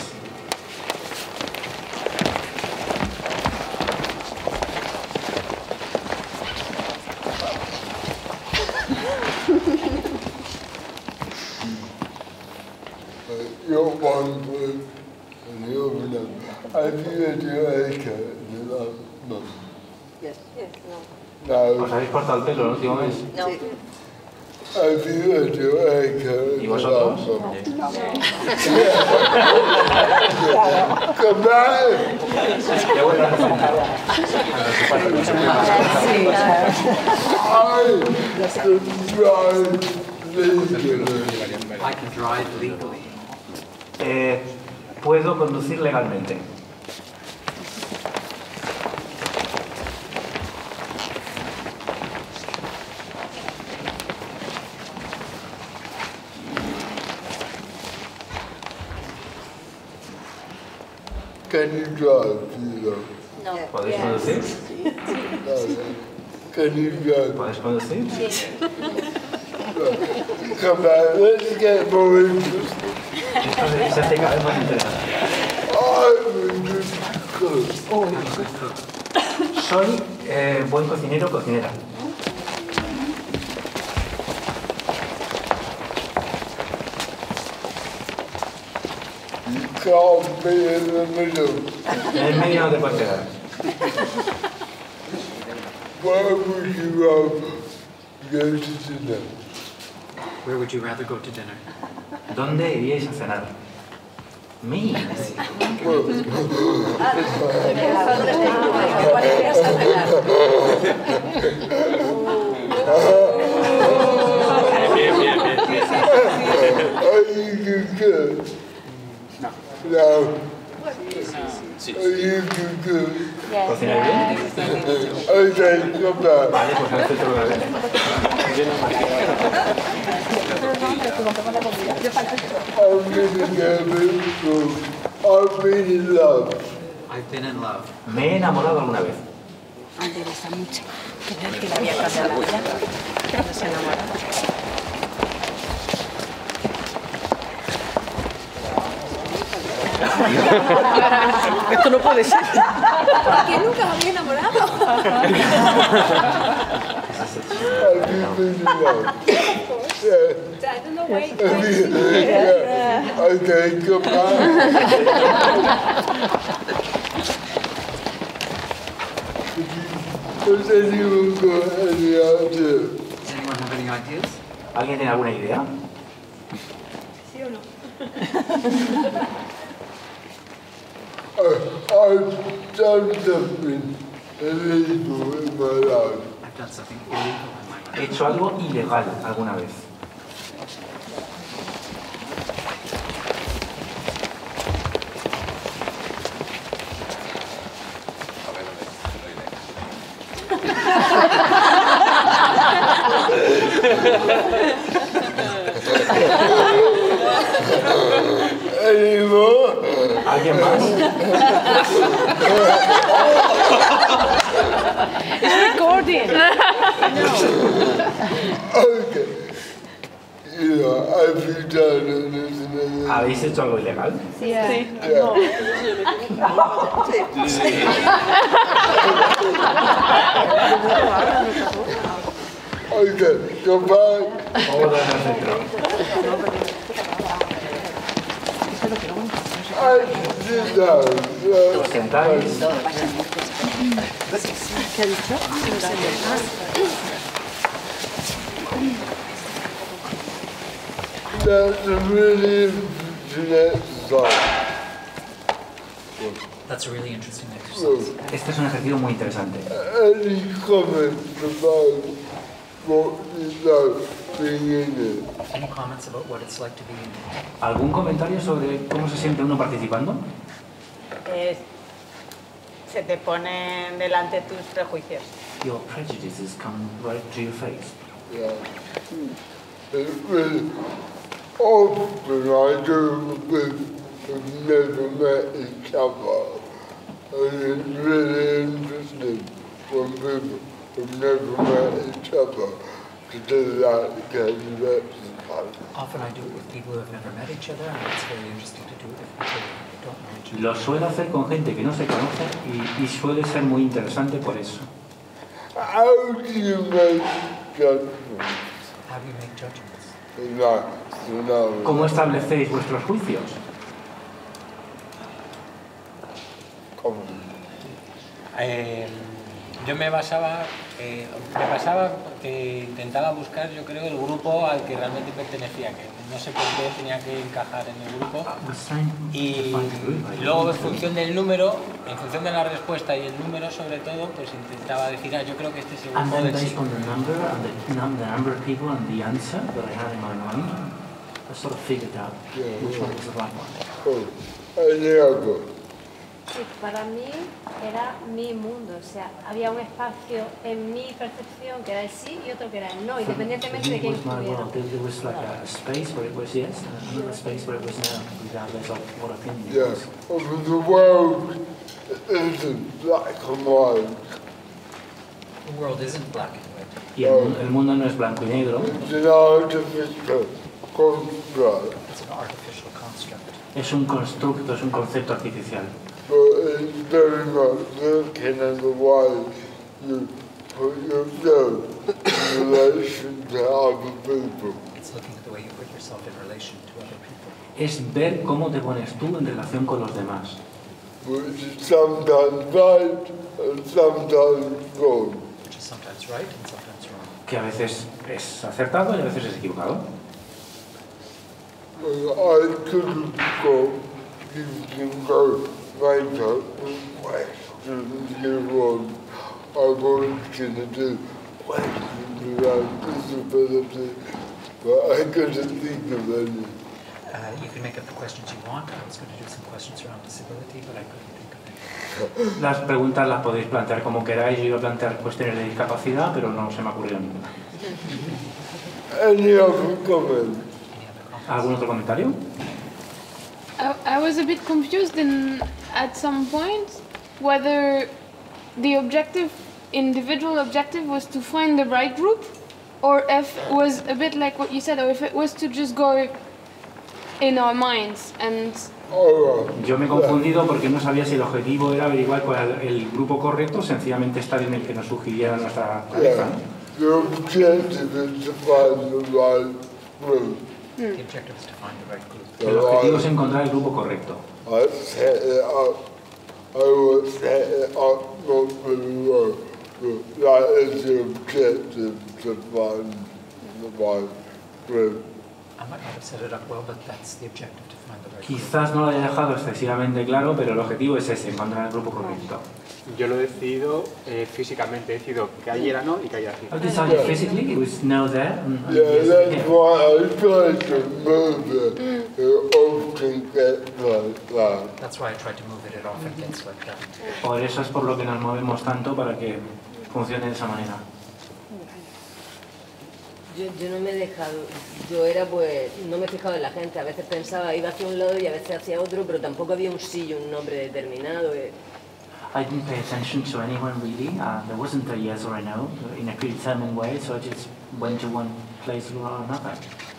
S1: You're one group and you're another. Have you had your haircut in the last month?
S8: Yes.
S1: No.
S2: ¿Os habéis cortado el pelo el último mes?
S8: No.
S1: Have you had your haircut in
S2: ¿Y
S1: the
S2: vosotros?
S1: last month? Come back!
S2: Qué buena escenario.
S1: I can drive legally.
S2: Puedo conducir legalmente.
S1: Can you drive, you
S8: No.
S2: ¿Podéis conducir?
S1: Can you drive?
S2: ¿Podéis conducir?
S1: Come back, let's get more interesting.
S2: Esto se hace cada vez más interesante. Soy buen cocinero o cocinera.
S1: Can't be in the middle.
S2: En el medio no te puedes quedar.
S1: Where would you go to dinner?
S3: Where would you rather go to dinner?
S2: ¿Dónde iríais a cenar? Me.
S1: No.
S11: Sí.
S2: ¿Cocináis bien?
S1: Okay, come back.
S2: Vale, pues en el centro de la vida.
S1: I've been in love.
S3: I've been in love.
S2: Me he enamorado alguna vez.
S7: Me interesa mucho. Creer que le había cambiado la vida. No se enamoraba.
S6: Esto no puede ser.
S9: ¿Por qué nunca me había enamorado?
S1: I've been in love. Yeah.
S9: I don't know why.
S1: Yeah. Okay, come back. Does anyone got any idea?
S3: Does anyone have any ideas?
S2: ¿Alguien tiene alguna idea?
S9: ¿Sí o no?
S1: I've done something illegal in my life.
S3: I've done something illegal in my life.
S2: He hecho algo ilegal alguna vez. ¿Alguien más?
S8: It's recording.
S1: Okay. Have you done anything?
S2: ¿Habéis hecho algo ilegal?
S8: Sí.
S1: Yeah. Okay, come back.
S2: Vamos a al centro. Os sentáis.
S8: ¿Qué ha dicho?
S1: That's a really interesting exercise.
S3: That's a really interesting exercise.
S2: Este es un ejercicio muy interesante.
S1: Any comments about what it's like being in it?
S3: Any comments about what it's like to be in it?
S2: ¿Algún comentario sobre cómo se siente uno participando?
S7: Se te ponen delante tus prejuicios.
S2: Your prejudices come right to your face.
S1: Yeah. It's really often I do with who've never met each other. And it's really interesting when people who've never met each other to do that kind of exercise.
S3: Often I do it with people who have never met each other, and it's very interesting to do it with people who don't know each other.
S2: Lo suelo hacer con gente que no se conoce y suele ser muy interesante por eso.
S1: How do you make judgments?
S3: How do you make judgments?
S1: No.
S2: ¿Cómo establecéis vuestros juicios?
S15: Yo me basaba que intentaba buscar, yo creo, el grupo al que realmente pertenecía, que no sé por qué tenía que encajar en el grupo, y luego en función del número, en función de la respuesta y el número sobre todo, pues intentaba decir, yo creo que este es el grupo del sí.
S2: Number of people and the answer that I had in my mind, I sort of figured out which one was the right one.
S5: Sí, para mí era mi mundo, o sea, había un espacio en mi percepción que era el sí y otro que era el no, independientemente de quién estuviera.
S2: There was like a space where it was yes and another space where it was no, regardless of what opinion it
S1: Yeah,
S2: was.
S1: the world isn't black and white.
S3: The world isn't black and white.
S2: Y el mundo no es blanco y negro.
S1: It's an artificial construct.
S3: It's an artificial construct.
S2: Es un constructo, es un concepto artificial.
S1: But it's very much looking at the way you put yourself in relation to other people.
S3: It's looking at the way you put yourself in relation to other people.
S2: Es ver cómo te pones tú en relación con los demás.
S1: Which is sometimes right and sometimes wrong.
S3: Which is sometimes right and sometimes wrong.
S2: Que a veces es acertado y a veces es equivocado.
S1: I could have gone, you can go later questions you want. I was going to do questions around disability, but I couldn't think of any.
S3: You can make up the questions you want. I was going to do some questions around disability, but I couldn't think of it. Las preguntas las podéis plantear como queráis. Yo iba a plantear cuestiones de discapacidad, pero no se me ocurrió ninguna. ¿Algún otro comentario?
S14: I was a bit confused at some point whether the individual objective was to find the right group, or if it was a bit like what you said, or if it was to just go in our minds and...
S3: Yo me he confundido porque no sabía si el objetivo era averiguar cuál era el grupo correcto o sencillamente estar en el que nos sugiriera nuestra cabeza.
S1: The objective is to find the right group.
S3: The objective is to find the right group. El objetivo es encontrar el grupo correcto.
S1: I set it up. I will set it up not very well. That is the objective, to find the right group.
S3: I might not have set it up well, but that's the objective, to find the right group. Quizás no lo haya dejado excesivamente claro, pero el objetivo es ese, encontrar el grupo correcto.
S18: Yo lo he decidido físicamente, he decidido que ahí era no y que ahí era sí.
S3: I decided physically, it was no there.
S1: Yeah, that's why I tried to move it. It often gets like that.
S3: That's why I tried to move it. It often gets like that. Por eso es por lo que nos movemos tanto, para que funcione de esa manera.
S10: Yo no me he dejado, yo era pues, no me he fijado en la gente, a veces pensaba, iba hacia un lado y a veces hacia otro, pero tampoco había un sí y un nombre determinado.
S3: I didn't pay attention to anyone really. There wasn't a yes or a no in a predetermined way, so I just went to one place or another.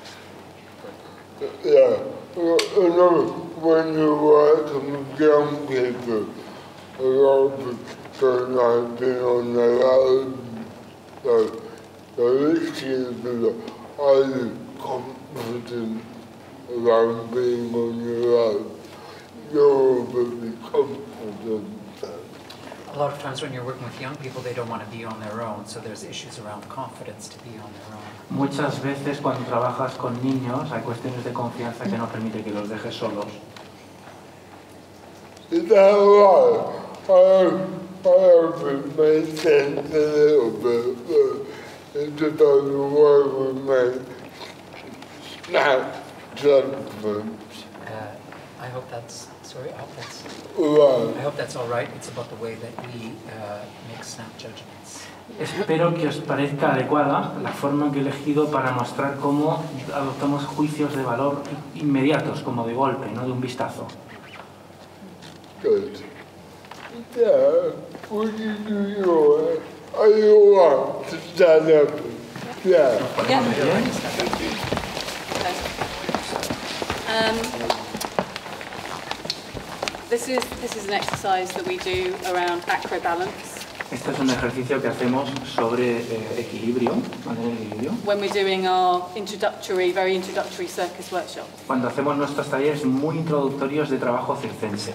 S1: Yeah, you know, when you work with young people, a lot of people have been on their own. So the issue is, are you confident around being on your own? You're really confident.
S3: A lot of times when you're working with young people, they don't want to be on their own, so there's issues around confidence to be on their own. Muchas veces cuando trabajas con niños hay cuestiones de confianza que no permite que los dejes solos.
S1: Is that right? I hope it made sense a little bit, but it just doesn't work with me. Snap judgments.
S3: I hope that's... Sorry, I hope that's...
S1: Right.
S3: I hope that's all right. It's about the way that we make snap judgments. Espero que os parezca adecuada la forma que he elegido para mostrar cómo adoptamos juicios de valor inmediatos, como de golpe, no de un vistazo.
S1: Good. Yeah, would you do your... Are you all right to stand up? Yeah.
S4: This is an exercise that we do around acrobalance.
S3: Este es un ejercicio que hacemos sobre equilibrio, mantener el equilibrio.
S4: When we're doing our very introductory circus workshop.
S3: Cuando hacemos nuestros talleres muy introductorios de trabajo circense.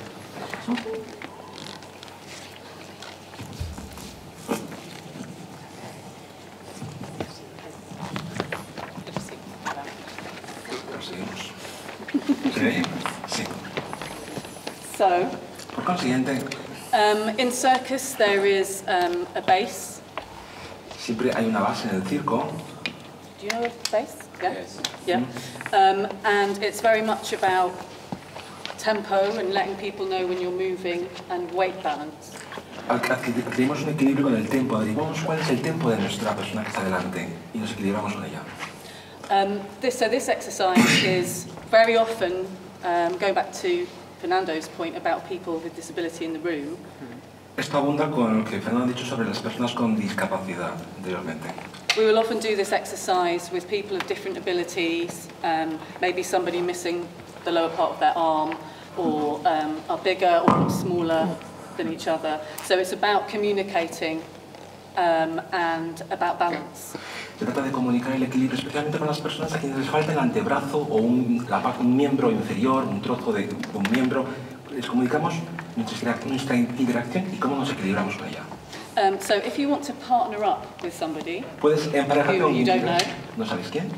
S4: So,
S2: por consiguiente,
S4: in circus there is a base.
S2: Siempre hay una base en el circo.
S4: Do you know a base? Yeah.
S2: Yes.
S4: Yeah. And it's very much about tempo and letting people know when you're moving and weight balance.
S2: Adquirimos un equilibrio con el tempo, averiguamos cuál es el tempo de nuestra persona que está delante y nos equilibramos con ella.
S4: So this exercise is very often, going back to Fernando's point about people with disability in the room.
S2: Esto abunda con lo que Fernando ha dicho sobre las personas con discapacidad anteriormente.
S4: We will often do this exercise with people of different abilities, maybe somebody missing the lower part of their arm, or are bigger or smaller than each other. So it's about communicating and about balance.
S2: Se trata de comunicar el equilibrio, especialmente con las personas a quienes les falta el antebrazo o un miembro inferior, un trozo de un miembro. Les comunicamos nuestra interacción y cómo nos equilibramos con ella.
S4: So if you want to partner up with somebody
S2: puedes emparejarte con
S4: you don't know,
S2: ¿no sabes quién?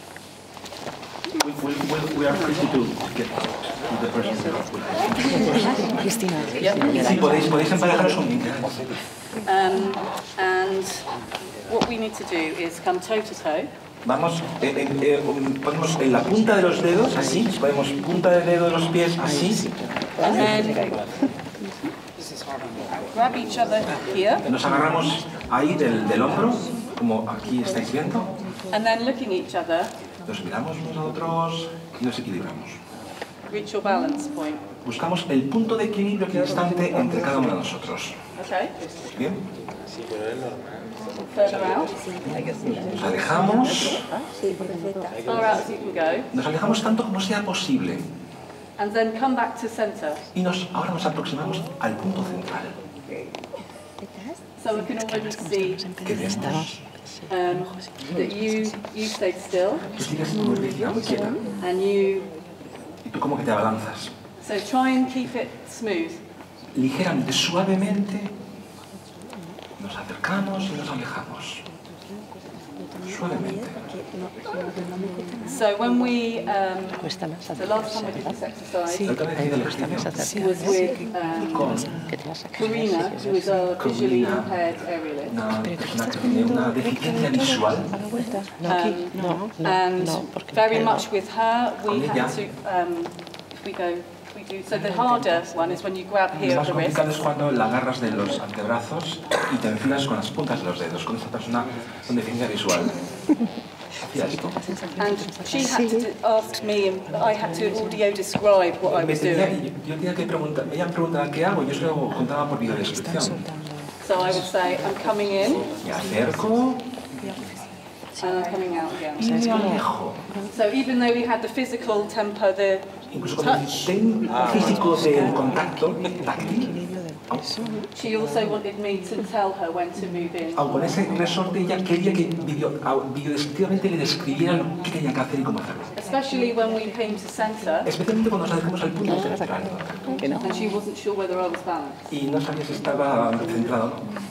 S2: We are free to get to the person.
S10: Cristina.
S2: Sí, podéis emparejaros con quien
S4: and what we need to do is come toe to toe.
S2: Vamos, ponemos en la punta de los dedos, así, ponemos punta de dedo de los pies, así.
S4: And then grab each other here.
S2: Nos agarramos ahí del hombro, como aquí estáis viendo.
S4: And then looking at each other.
S2: Nos miramos unos a otros y nos equilibramos.
S4: Reach your balance point.
S2: Buscamos el punto de equilibrio equidistante entre cada uno de nosotros.
S4: Okay.
S2: Bien.
S4: Further out.
S2: Nos alejamos.
S4: As far out as you can go.
S2: Nos alejamos tanto como sea posible.
S4: And then come back to center.
S2: Y ahora nos aproximamos al punto central.
S4: So we can already see that you stayed still.
S2: Tú sigues muy quieta.
S4: And you.
S2: Y tú como que te abalanzas.
S4: So try and keep it smooth.
S2: Ligeramente, suavemente, nos acercamos y nos alejamos. Suavemente.
S4: So when we, the last time we did this exercise was with Karina, who is a visually impaired aerialist.
S2: Una deficiencia visual.
S4: And very much with her, we had to, if we go. So the harder one is when you grab here at the wrist.
S2: Lo más complicado es cuando la agarras de los antebrazos y te enfilas con las puntas de los dedos, con esta persona con deficiencia visual. Hacía esto.
S4: And she had to ask me, and I had to audio describe what I was doing.
S2: Yo tenía que preguntar, ella me preguntaba qué hago, yo se lo contaba por videodescripción.
S4: So I would say, I'm coming in.
S2: Me acerco.
S4: And I'm coming out again. So even though we had the physical tempo, the touch,
S2: físico del contacto táctil,
S4: she also wanted me to tell her when to move in.
S2: Aun con ese resorte, ella quería que videodescriptivamente le describiera lo que tenía que hacer y cómo hacerlo.
S4: Especially when we came to center.
S2: Especialmente cuando nos acercamos al punto central.
S4: And she wasn't sure whether I was balanced.
S2: Y no sabía si estaba centrado o no.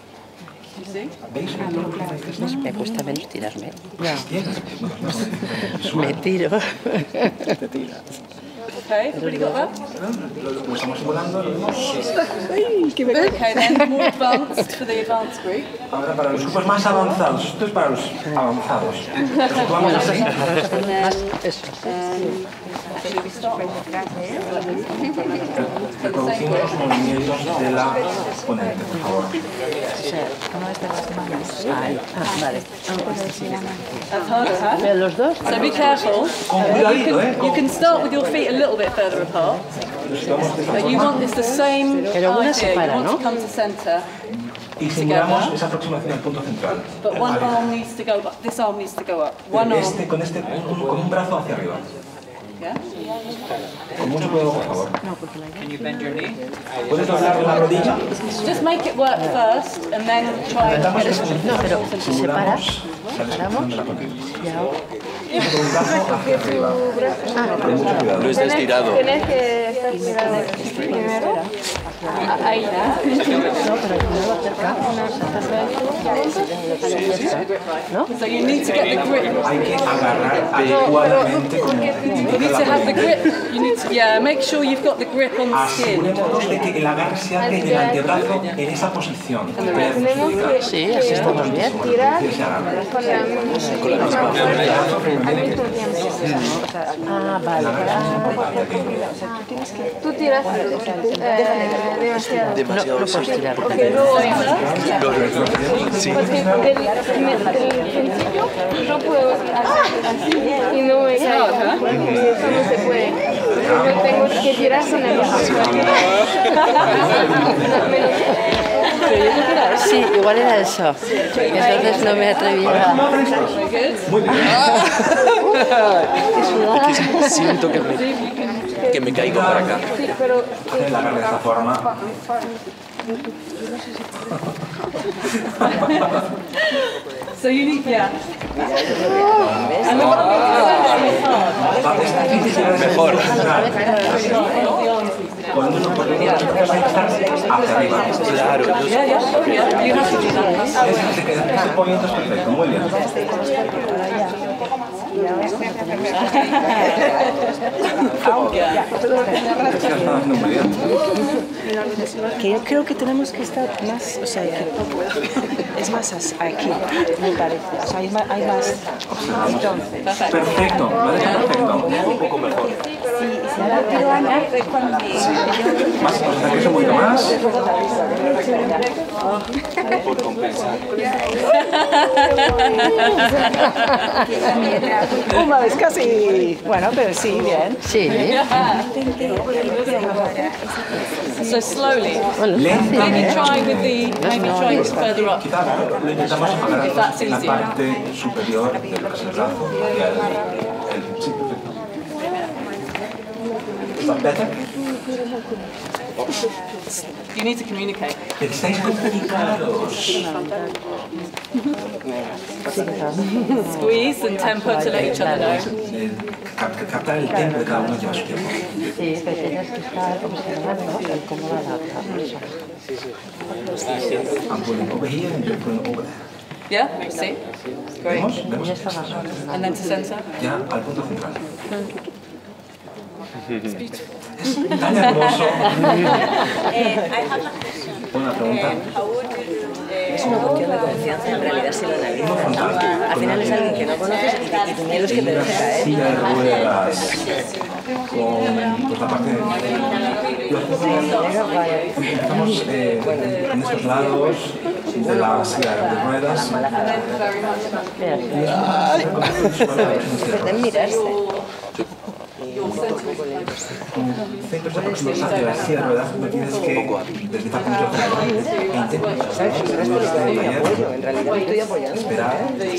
S13: ¿Veis? Me cuesta menos tirarme. Me tiro.
S4: Okay, everybody got that?
S2: Lo estamos simulando.
S4: Okay, then more advanced for the advanced group.
S2: Ahora para los grupos más avanzados. Esto es para los avanzados. Nos situamos así. Reproducimos los movimientos de la ponente, por favor.
S4: That's harder, huh?
S13: Los dos.
S4: So be careful. You can start with your feet a little bit further apart. But you want this the same idea. You want to come to center.
S2: Y simulamos esa aproximación al punto central.
S4: But one arm needs to go up. This arm needs to go up. One arm.
S2: Con un brazo hacia arriba.
S4: Yeah.
S2: Con mucho cuidado, por favor.
S3: Can you bend your knee?
S2: ¿Puedes doblar la rodilla?
S4: Just make it work first, and then try and get it.
S13: No, pero si separas, separamos.
S2: Con un brazo hacia arriba. Con mucho cuidado.
S11: No está estirado.
S14: Tienes que estar estirado primero. Ahí.
S13: No, pero primero acerca. ¿No?
S4: So you need to get the grip.
S2: Hay que agarrar adecuadamente como...
S4: You need to have the grip. You need to, make sure you've got the grip on the skin.
S2: Asegurémonos de que el agarre se hace en el antebrazo en esa posición.
S13: Sí, así estamos bien.
S14: Tirar con la misma al mismo tiempo.
S13: Ah, vale.
S14: Tú tiras demasiado.
S13: No puedes tirar.
S14: Porque luego
S11: Sí.
S14: porque del principio no puedo hacer así y no me caigo. Eso no se puede. Yo tengo que tirar con el brazo.
S13: Sí, igual era eso. Entonces no me atrevía.
S2: Muy bien.
S11: Siento que me caigo para acá.
S2: Hacer el agarre de esta forma.
S4: So you need,
S11: Mejor.
S2: Cuando uno por detrás hacia arriba.
S11: Claro.
S2: Ese movimiento es perfecto, muy bien.
S6: Que yo creo que tenemos que estar más, o sea, es más aquí, me parece. O sea, hay más. Entonces.
S2: Perfecto, perfecto. Un poco mejor. Más, un poquito más.
S11: Por compensar.
S6: Una vez casi, bueno, pero sí, bien.
S13: Sí.
S4: So slowly. Maybe try with further up.
S2: Quizá lo intentamos apagar en la parte superior de lo que es el brazo hacia el sí, perfecto. ¿Is that better?
S4: You need to communicate.
S2: Estáis comunicados.
S4: Squeeze and tempo to let each other know.
S2: Captar el tempo de cada uno lleva su tiempo.
S13: Sí, pero tienes que estar observando el cómo va la otra persona.
S2: I'm pulling over here and you're pulling over there.
S4: Yeah, see? Great.
S2: ¿Vemos?
S4: And then to center.
S2: Ya al punto central.
S4: It's beautiful.
S2: Es tan hermoso. Una pregunta.
S10: Es una cuestión de confianza, en realidad si lo analizas. Al final es alguien que no conoces y tu miedo es que te deje caer.
S2: Silla de ruedas con pues, la parte de... Empezamos en estos lados de la silla de ruedas.
S10: Pueden mirarse.
S2: Centros aproximados hacia la silla de ruedas, no tienes que deslizar mucho hacia adelante e intentas esperar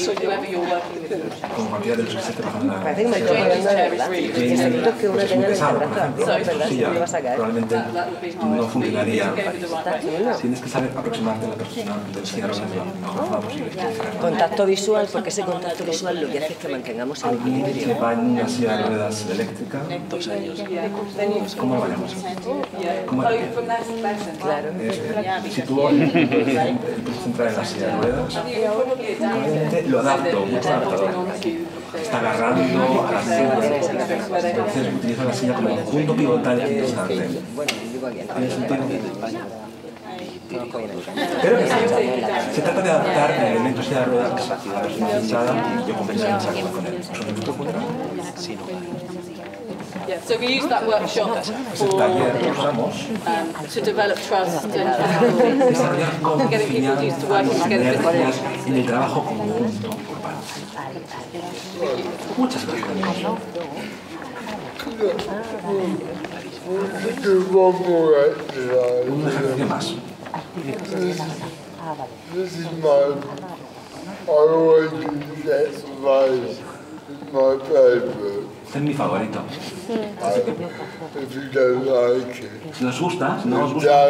S2: con cualquiera de los que se esté pasando la
S10: parece que me estoy apoyando de verdad. Necesito que uno tenga el brazo, ¿verdad? Si lo vas a caer.
S2: Probablemente no funcionaría. Tienes que saber aproximarte a la persona del silla de ruedas lo más posible.
S10: Contacto visual, porque ese contacto visual lo que hace es que mantengamos el
S2: Alguien que va en una silla de ruedas eléctrica, 2 años. ¿Cómo lo haremos? ¿Cómo lo haremos?
S10: Claro.
S2: Si tú el punto central en la silla de ruedas, probablemente lo adapto, mucho adaptador. Está agarrando a la silla. Entonces utilizo la silla como punto pivotal y interesante. ¿Tiene sentido? Creo que sí. Se trata de adaptar el elemento silla de ruedas a la persona pinchada y yo compensar el saco con él.
S4: Yeah, so we use that workshop to develop trust and getting people used to working together.
S2: En el trabajo conjunto. Muchas gracias. Un ejercicio más.
S1: This is my, I always use exercise, it's my favourite.
S2: Este es mi favorito.
S1: If you don't like it.
S2: Si nos gusta, si no nos gusta.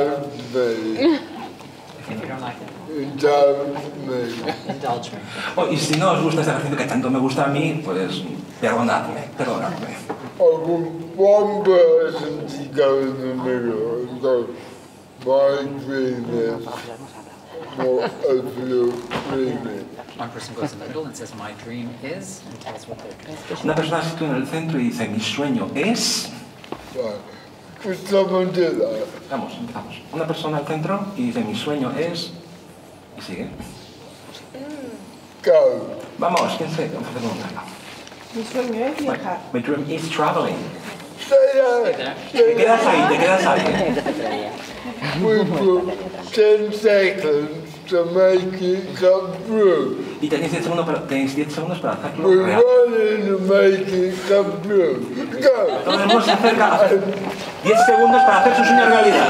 S1: Indulge me.
S2: Oh, y si no os gusta este ejercicio que tanto me gusta a mí, pues perdonadme.
S1: I want one person to go in the middle and go, my dream is, what is your dream is?
S3: One person goes in the middle and says, my dream is, and tells what their dream is.
S2: Una persona se sitúa en el centro y dice, mi sueño es...
S1: Could someone do that?
S2: Vamos, empezamos. Una persona al centro y dice, mi sueño es... Y sigue.
S1: Go.
S2: Vamos, ¿quién se? Vamos a hacer un trabajo.
S22: Mi sueño es viajar.
S2: My dream is traveling.
S1: Stay there.
S2: Te quedas ahí, te quedas ahí.
S1: We've got 10 seconds to make it come through.
S2: Y tenéis 10 segundos para hacerlo
S1: We're
S2: real.
S1: running to make it come through. Go.
S2: Todo el mundo se acerca. 10 segundos para hacer su sueño realidad.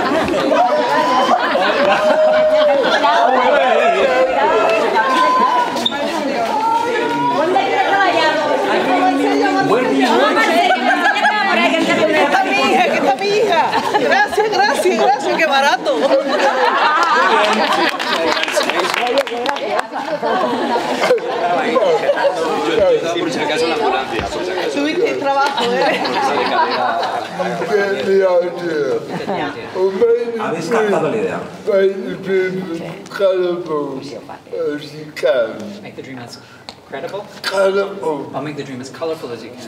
S22: Que está mi hija. Gracias, qué barato.
S11: Por si acaso la ambulancia.
S22: Tuviste trabajo,
S1: Get the idea.
S2: Habéis captado la idea.
S1: Make the dream as colourful as you can.
S3: Make the dream as Credible?
S1: Credible.
S3: I'll make the dream as colorful as you can.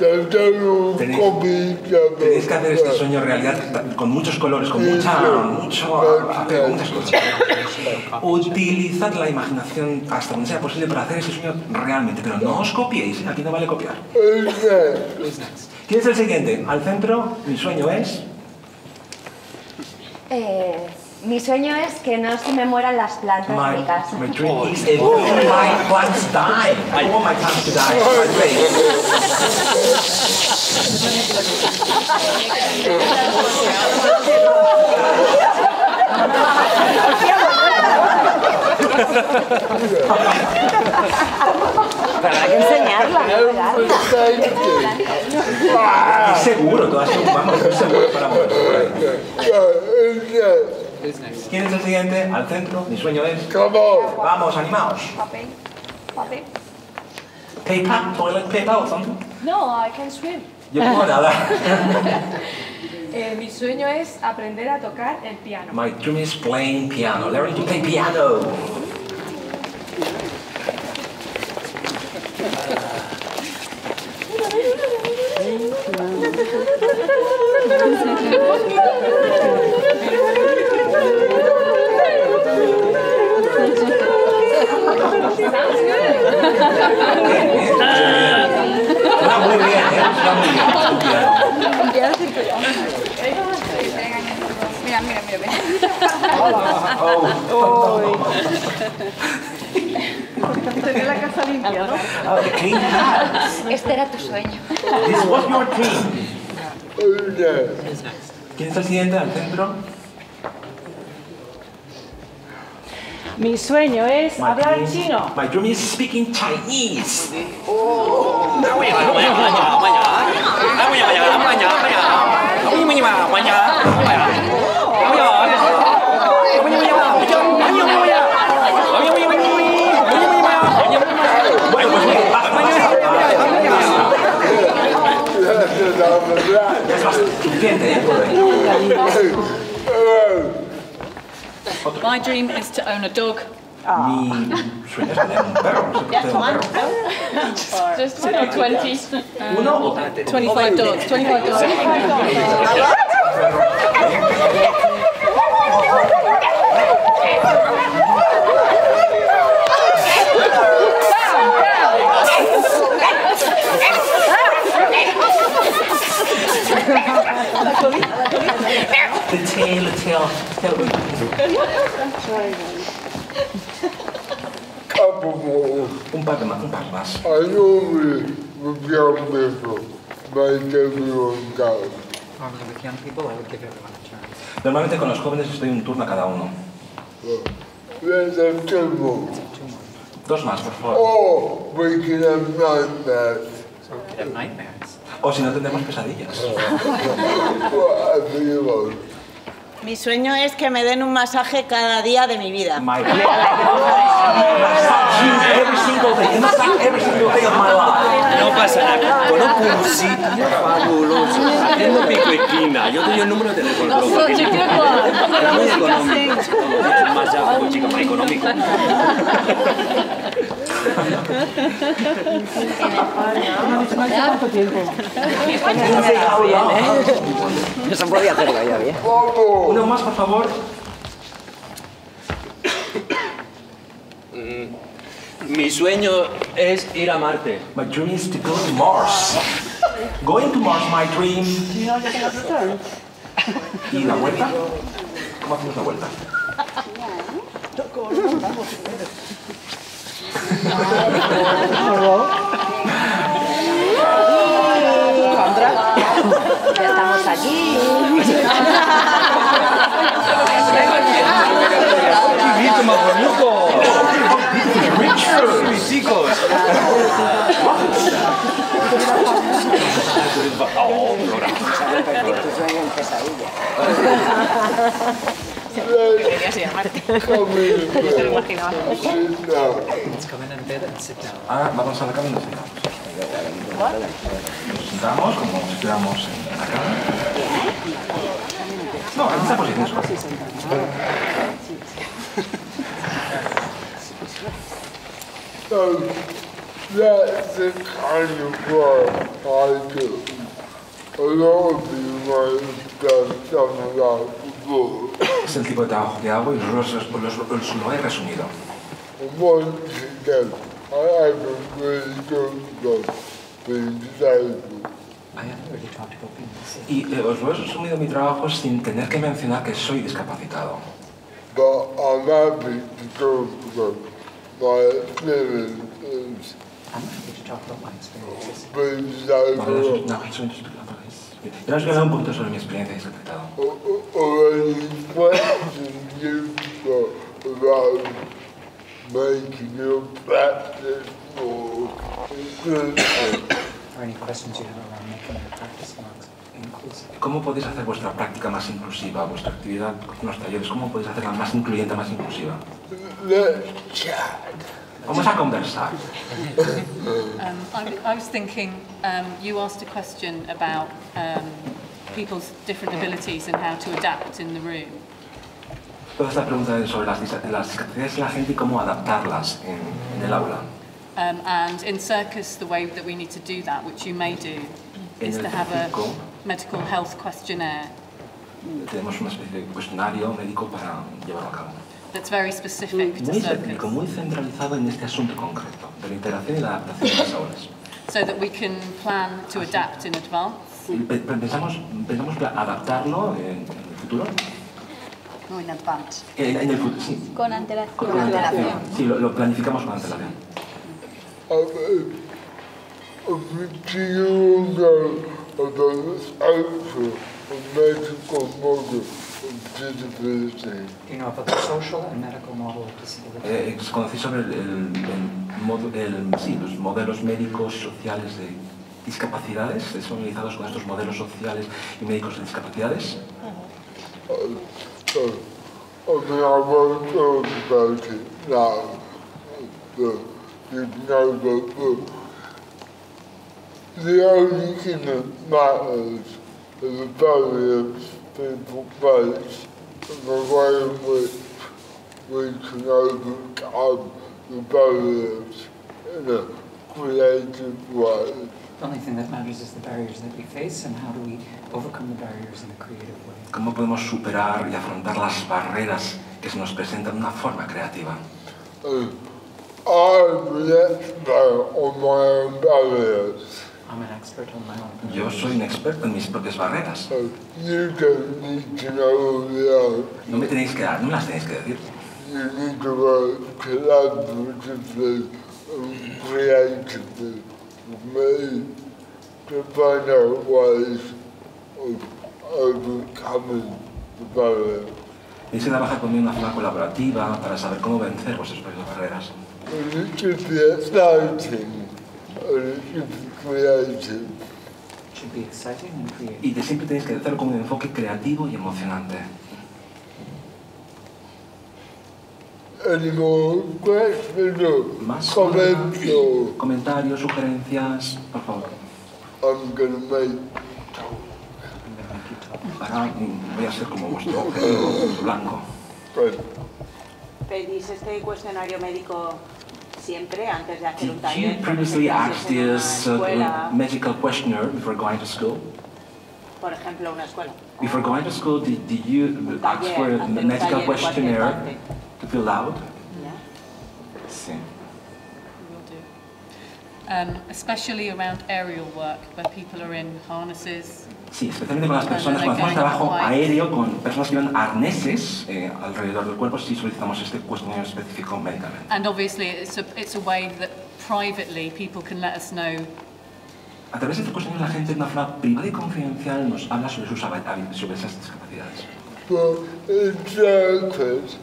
S2: Tenéis que hacer este sueño realidad con muchos colores, con muchas cosas. Utilizad la imaginación hasta donde sea posible para hacer ese sueño realmente, pero no os copiéis, aquí no vale copiar. ¿Quién es el siguiente? Al centro, mi sueño es...
S21: Mi sueño es que no se me mueran las plantas de mi casa.
S2: My dream is if my plants die. I want my plants to die.
S10: Pero hay que enseñarla.
S2: Es seguro, todas son, vamos, es seguro para mover. ¿Quién es el siguiente? Al centro, mi sueño es... Vamos, animaos.
S21: Papel.
S2: Paper, toilet paper or something.
S19: No, I can swim.
S2: Yo puedo nadar.
S19: Mi sueño es aprender a tocar el piano.
S2: My dream is playing piano, learning to play piano. Está muy bien, está muy bien.
S21: Mira.
S22: Tener la casa limpia, ¿no?
S2: Clean house.
S21: Este era tu sueño.
S2: This was your dream. ¿Quién es el siguiente al centro?
S8: Mi sueño es hablar chino.
S2: My dream is speaking Chinese.
S4: My dream is to own a dog.
S2: Mi sueño es tener un perro.
S14: Just 20.
S4: 25 dogs. 25 dogs.
S2: The tail. Un par más.
S3: Normally with young people, I would give everyone a turn.
S2: Normalmente con los jóvenes estoy un turno a cada uno. Dos más, por favor.
S3: Have nightmares.
S2: O si no tendremos pesadillas.
S7: Mi sueño es que me den un masaje cada día de mi vida.
S2: My every single day of my life.
S11: No pasa nada. Conozco un sitio fabuloso. Haciendo pico esquina. Yo te doy el número de teléfono. Es muy económico. Es más ya, un chico más económico.
S10: ¿Cuánto tiempo? Eso podía hacerlo ya bien.
S2: Uno más, por favor.
S11: Mi sueño es ir a Marte.
S2: My dream is to go to Mars. Going to Mars, my dream. ¿Y la vuelta? ¿Cómo hacemos la vuelta?
S10: Ya estamos aquí.
S11: ¡Qué más bonito! ¡Mis chicos!
S10: Deberías llamarte. Te lo imaginaba.
S3: Let's come in and bed and sit down.
S2: Ah, vamos a la cama y nos sentamos. Nos sentamos como si estuviéramos en la cama. No, en esta posición.
S1: That's the kind of work I do. A lot of you might have done some of that before.
S2: Es el tipo de trabajo que hago y lo he resumido.
S1: And once again, I haven't really talked about being disabled.
S2: Y os lo he resumido mi trabajo sin tener que mencionar que soy discapacitado.
S1: But I'm happy to talk about my experiences.
S3: I'm happy to talk about my experiences.
S1: Being disabled.
S2: No, he's going to speak about his. Pero os voy a dar un poquito sobre mi experiencia discapacitado.
S1: Or any questions you've got about making your practice more inclusive.
S3: Or any questions you have around making your practice more inclusive.
S2: ¿Cómo podéis hacer vuestra práctica más inclusiva, vuestra actividad en los talleres? ¿Cómo podéis hacerla más incluyente, más inclusiva?
S1: Let's chat.
S2: Vamos a conversar.
S4: I was thinking, you asked a question about people's different abilities and how to adapt in the room.
S2: Toda esta pregunta es sobre las discapacidades de la gente y cómo adaptarlas en el aula.
S4: And in Circus, the way that we need to do that, which you may do, is to have a medical health questionnaire.
S2: Tenemos una especie de cuestionario médico para llevarlo a cabo.
S4: That's very specific to
S2: Muy
S4: Circus.
S2: técnico, muy centralizado en este asunto concreto, de la integración y la adaptación de las aulas.
S4: So that we can plan to adapt in advance.
S2: Pensamos adaptarlo en el futuro.
S9: No, in advance.
S2: En el futuro, sí.
S9: Con antelación.
S2: Con antelación. Sí, lo planificamos con antelación.
S1: Do you know about this outfit of medical model of disability?
S3: Do you know about the social and medical model of disability?
S2: ¿Conocéis sobre los modelos médicos sociales de discapacidades? ¿Estáis familiarizados con estos modelos sociales y médicos de discapacidades?
S1: I mean, I won't talk about it now, but you know that the only thing that matters is the barriers people face and the way in which we can overcome the barriers in a creative way.
S3: The only thing that matters is the barriers that we face and how do we overcome the barriers in a creative way.
S2: ¿Cómo podemos superar y afrontar las barreras que se nos presentan de una forma creativa?
S1: I'm an expert on my own barriers.
S3: I'm an expert on my own barriers.
S2: Yo soy un experto en mis propias barreras.
S1: You don't need to know the others.
S2: No me las tenéis que decir.
S1: You need to work collaboratively and creatively with me to find out ways of overcoming the barrier.
S2: Tenéis que trabajar conmigo de una forma colaborativa para saber cómo vencer vuestras propias barreras.
S1: And it should be exciting, and it should be creative.
S3: It should be exciting and creative.
S2: Y siempre tenéis que hacerlo con un enfoque creativo y emocionante.
S1: Any more questions?
S2: Más comentarios, sugerencias, por favor.
S1: I'm gonna make
S2: Ahora voy a ser como vuestro objetivo blanco.
S7: ¿Pedís este cuestionario médico siempre antes de hacer un
S2: Did
S7: taller?
S2: you previously ask this medical questionnaire before going to school?
S7: Por ejemplo, una escuela.
S2: Before going to school, did you ask for a medical questionnaire to fill out? Sí.
S4: Especially around aerial work, where people are in harnesses.
S2: Sí, especialmente con las personas cuando hacemos trabajo aéreo, con personas que llevan arneses alrededor del cuerpo, sí solicitamos este cuestionario específico médicamente.
S4: And obviously, it's a way that privately people can let us know.
S2: A través de este cuestionario la gente de una forma privada y confidencial nos habla sobre esas discapacidades.
S1: But in Circus,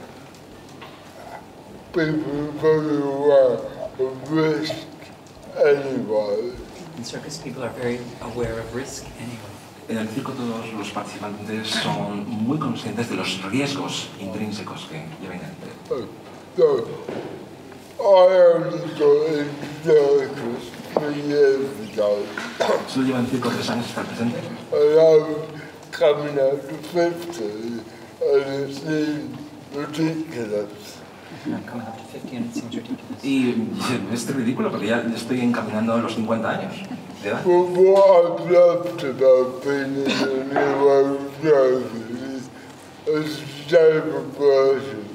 S1: people are very aware of risk anyway.
S3: In Circus, people are very aware of risk anyway.
S2: En el circo todos los participantes son muy conscientes de los riesgos intrínsecos que lleva inherente.
S1: So, I only got into Circus 3 years ago.
S2: Solo llevan circo 3 años estar presente.
S1: And I'm coming out to 50, and it seems ridiculous.
S2: Y es ridículo porque ya estoy encaminando a los 50 años de edad.
S1: What I've loved about being in the new world is a stable person,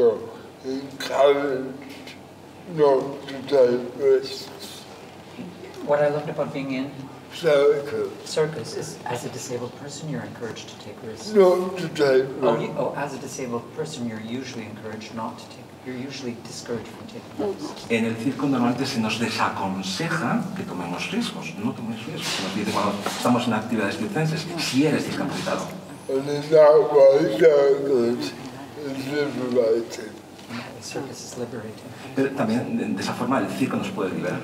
S1: encouraged not to take risks.
S3: What I loved about being in
S1: Circus
S3: is, as a disabled person, you're encouraged to take risks.
S1: Not to take risks.
S3: As a disabled person, you're usually encouraged not to take. You're usually discouraged from taking risks.
S2: En el circo normalmente se nos desaconseja que tomemos riesgos, no tomemos riesgos. Se nos dice cuando estamos en actividades circenses, si eres discapacitado.
S1: And in that way, circus is liberating.
S3: The circus is liberating.
S2: Pero también de esa forma el circo nos puede liberar.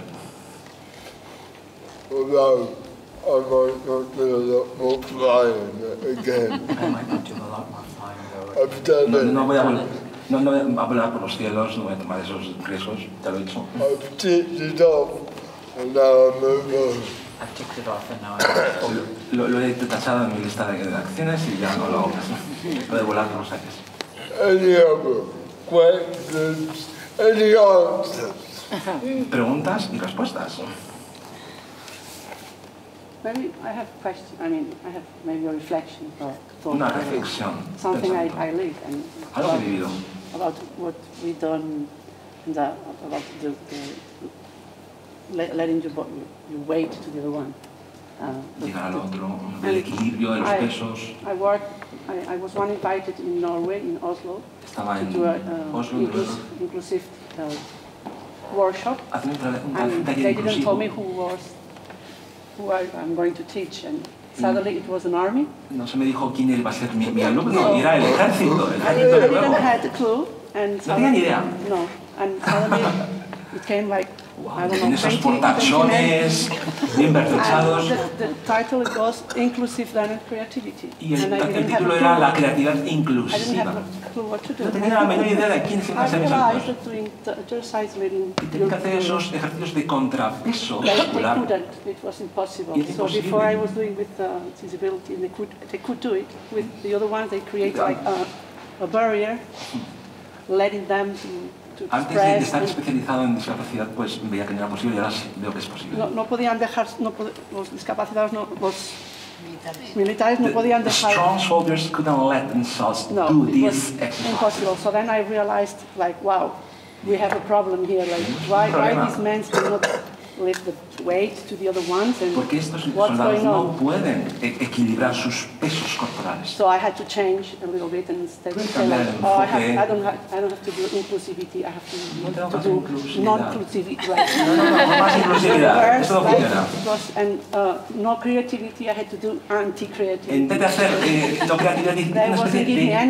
S1: Although I might not do a lot more flying again.
S3: I might not do a lot more flying though.
S2: No voy a volar por los cielos, no voy a tomar esos riesgos, ya lo he dicho.
S1: I've ticked it off and now I move on.
S3: I've ticked it off and now I'm
S2: Lo he tachado en mi lista de acciones y ya no lo hago más. Lo de volar por los aires.
S1: Any other questions? Any answers?
S2: Preguntas y respuestas.
S6: Maybe I have a question. I mean, I have maybe a reflection or thought.
S2: Una reflexión.
S6: Something I live and
S2: algo que he vivido.
S6: About what we done, about the letting your weight to the other one.
S2: Llegar al otro, el equilibrio de los pesos.
S6: I was one invited in Norway, in Oslo, to do an inclusive workshop. And they didn't tell me who I'm going to teach, and suddenly it was an army.
S2: No se me dijo quién iba a ser mi alumno, era el ejército.
S6: I didn't have a clue, and
S2: no tenía ni idea.
S6: No, and suddenly it came like, I don't know,
S2: esos portachones bien pertrechados.
S6: The title was Inclusive Learning Creativity.
S2: Y el título era La creatividad inclusiva. No tenía la menor idea de quiénes iban a ser esos dos. Y tenía que hacer esos ejercicios de contrapeso muscular.
S6: It was impossible. So before I was doing with disability, they could do it. With the other ones, they create like a barrier, letting them to
S2: Antes de estar especializado en discapacidad, pues veía que no era posible y ahora veo que es posible.
S6: No podían dejar, los discapacitados, los militares no podían dejar.
S2: Strong soldiers couldn't let themselves do this exercise.
S6: Impossible. So then I realized, like, wow, we have a problem here. Like, why these men do not lift the weight to the other ones, and
S2: porque estos
S6: what's
S2: soldados
S6: going on?
S2: no pueden equilibrar sus pesos corporales.
S6: So I had to change a little bit and instead say like, oh, I don't have to do inclusivity. I have to do non-inclusivity. Like,
S2: más inclusividad. Eso no funciona.
S6: And no creativity. I had to do anti-creativity.
S2: En vez de hacer no creatividad, una especie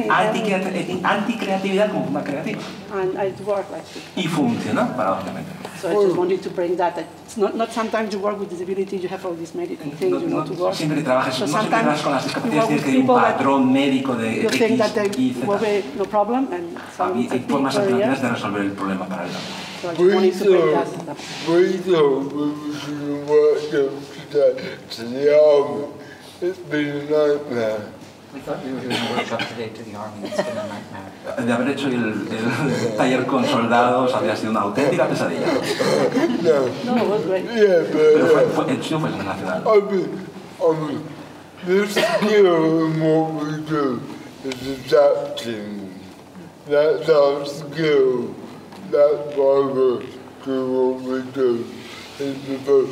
S2: de anti-creatividad como una creativa.
S6: And it worked like this.
S2: Y funcionó paradójicamente.
S6: So I just wanted to bring that. It's not sometimes you work with disability, you have all these medical things, you know, to work.
S2: Siempre que trabajas, no siempre trabajas con las discapacidades, tienes que ir un patrón médico de
S6: you think that
S2: X, Y, Z.
S6: will be no problem, and some
S2: Hay formas alternativas de resolver el problema para el otro.
S6: So I just wanted to bring that.
S1: We thought we were going to work today to the army. It's been a nightmare.
S3: We thought we were doing a workshop today to the army. It's been a nightmare.
S2: De haber hecho el taller con soldados habría sido una auténtica pesadilla.
S6: No, it was great.
S1: Yeah, but
S2: el show fue sensacional.
S1: I mean, the skill in what we do is adapting. That's our skill. That's why we do what we do. It's about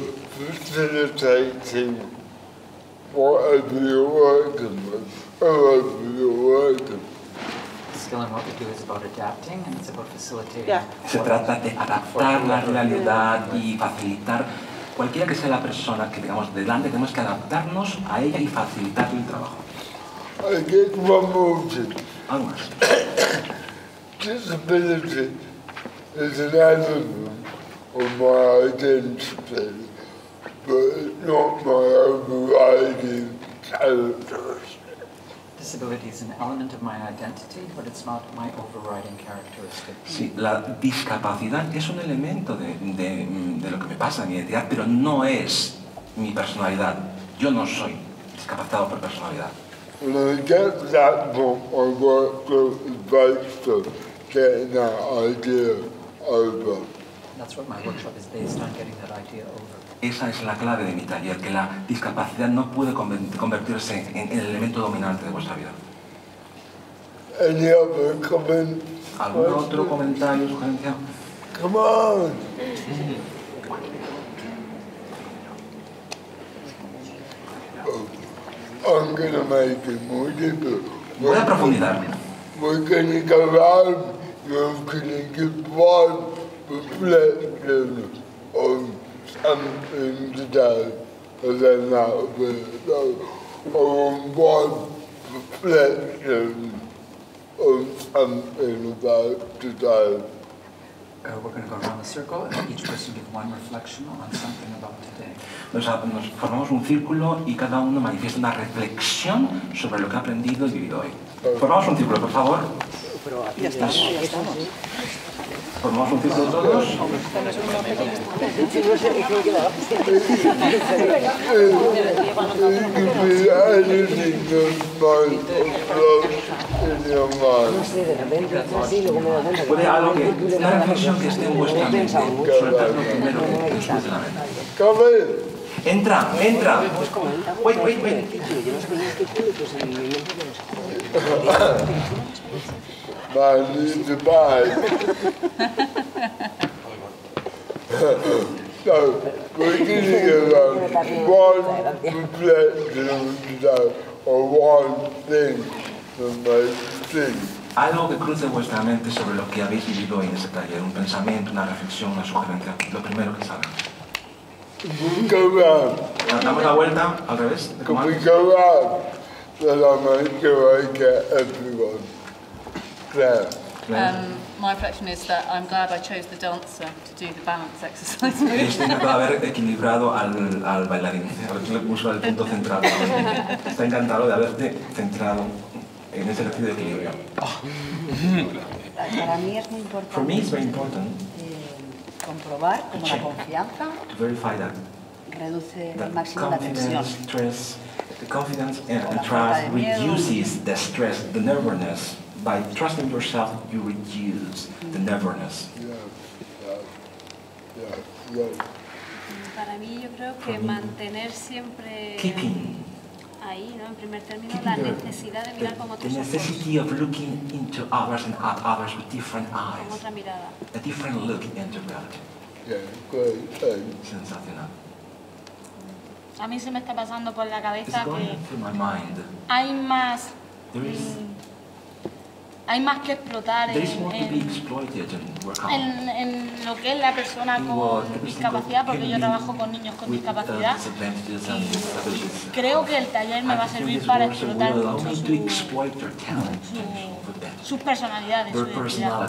S1: facilitating whatever you're working with, whoever you're working with.
S3: Skill in what we do is about adapting, and it's about facilitating.
S6: Yeah.
S2: Se trata de adaptar la realidad y facilitar, cualquiera que sea la persona que tengamos delante, tenemos que adaptarnos a ella y facilitarle el trabajo.
S1: I get one more thing.
S2: Algo más.
S1: Disability is an element of my identity, but it's not my overriding characteristic.
S3: Disability is an element of my identity, but it's not my overriding characteristic.
S2: Sí, la discapacidad es un elemento de lo que me pasa, mi identidad, pero no es mi personalidad. Yo no soy discapacitado por personalidad.
S1: When I get to that point, I work with advice getting that idea over.
S3: That's what my workshop is based on, getting that idea over.
S2: Esa es la clave de mi taller, que la discapacidad no puede convertirse en el elemento dominante de vuestra vida.
S1: Any other comment?
S2: ¿Algún otro comentario, sugerencia?
S1: Come on! I'm gonna make it more difficult.
S2: Voy a profundizar.
S1: We're gonna go around, you're gonna give one reflection on something today, and then that'll be it. On one reflection on something about today.
S3: We're going to go around the circle and each person give one reflection on something about today.
S2: Nos formamos un círculo y cada uno manifiesta una reflexión sobre lo que ha aprendido y vivido hoy. Formamos un círculo, por favor.
S3: Ya estamos.
S2: Formamos un círculo todos. Puede algo que, una reflexión que esté en vuestra mente, soltad lo primero que os cruce la mente. Entra, entra. Wait.
S1: Man needs a bag. So, we're getting around one reflection today, or one thing that makes think.
S2: Algo que cruce vuestra mente sobre lo que habéis vivido hoy en ese taller, un pensamiento, una reflexión, una sugerencia, lo primero que salga.
S1: Go round.
S2: Damos la vuelta al revés.
S1: Can we go round? Then I make sure I get everyone. Claire.
S4: My reflection is that I'm glad I chose the dancer to do the balance exercise with.
S2: Estoy encantado de haber equilibrado al bailarín, haberle puesto el punto central. Está encantado de haberte centrado en ese ejercicio de equilibrio.
S9: Para mí es muy importante.
S2: For me it's very important
S9: comprobar cómo la confianza
S2: to verify that
S9: reduce al máximo la tensión.
S2: The confidence and trust reduces the stress, the nervousness. By trusting yourself, you reduce the nervousness.
S5: Para mí yo creo que mantener siempre ahí, ¿no? En primer término, la necesidad de mirar con otros ojos.
S2: The necessity of looking into others and at others with different eyes.
S5: Con otra mirada.
S2: A different look into reality. Sensacional.
S12: A mí se me está pasando por la cabeza que
S2: hay
S12: más que explotar en lo que es la persona con discapacidad, porque yo trabajo con niños con discapacidad y creo que el taller me va a servir para explotar mucho sus personalidades, su identidad.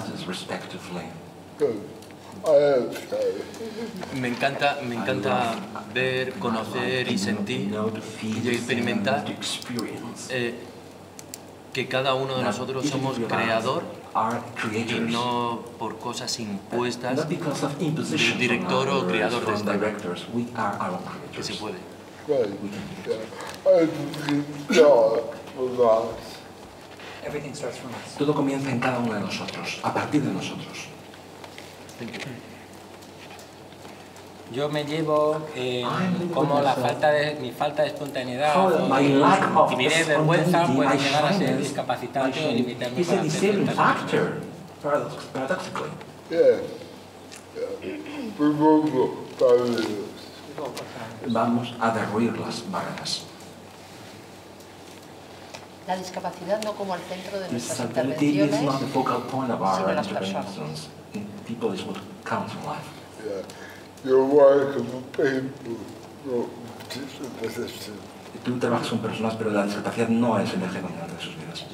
S11: Me encanta ver, conocer y sentir y experimentar que cada uno de nosotros somos creador y no por cosas impuestas del director o creador de esta que se puede.
S2: Todo comienza en cada uno de nosotros, a partir de nosotros.
S15: Yo me llevo como mi falta de espontaneidad y mi vergüenza puede llegar a ser discapacitante o limitarme para hacer
S2: Vamos a derruir las barreras.
S9: La discapacidad no como el centro de nuestras
S2: Disability is not the focal point of our
S9: sino las personas.
S2: interventions. People is what counts in life.
S1: You're working with people, not disability.
S2: Tú trabajas con personas, pero la discapacidad no es el eje dominante de sus vidas.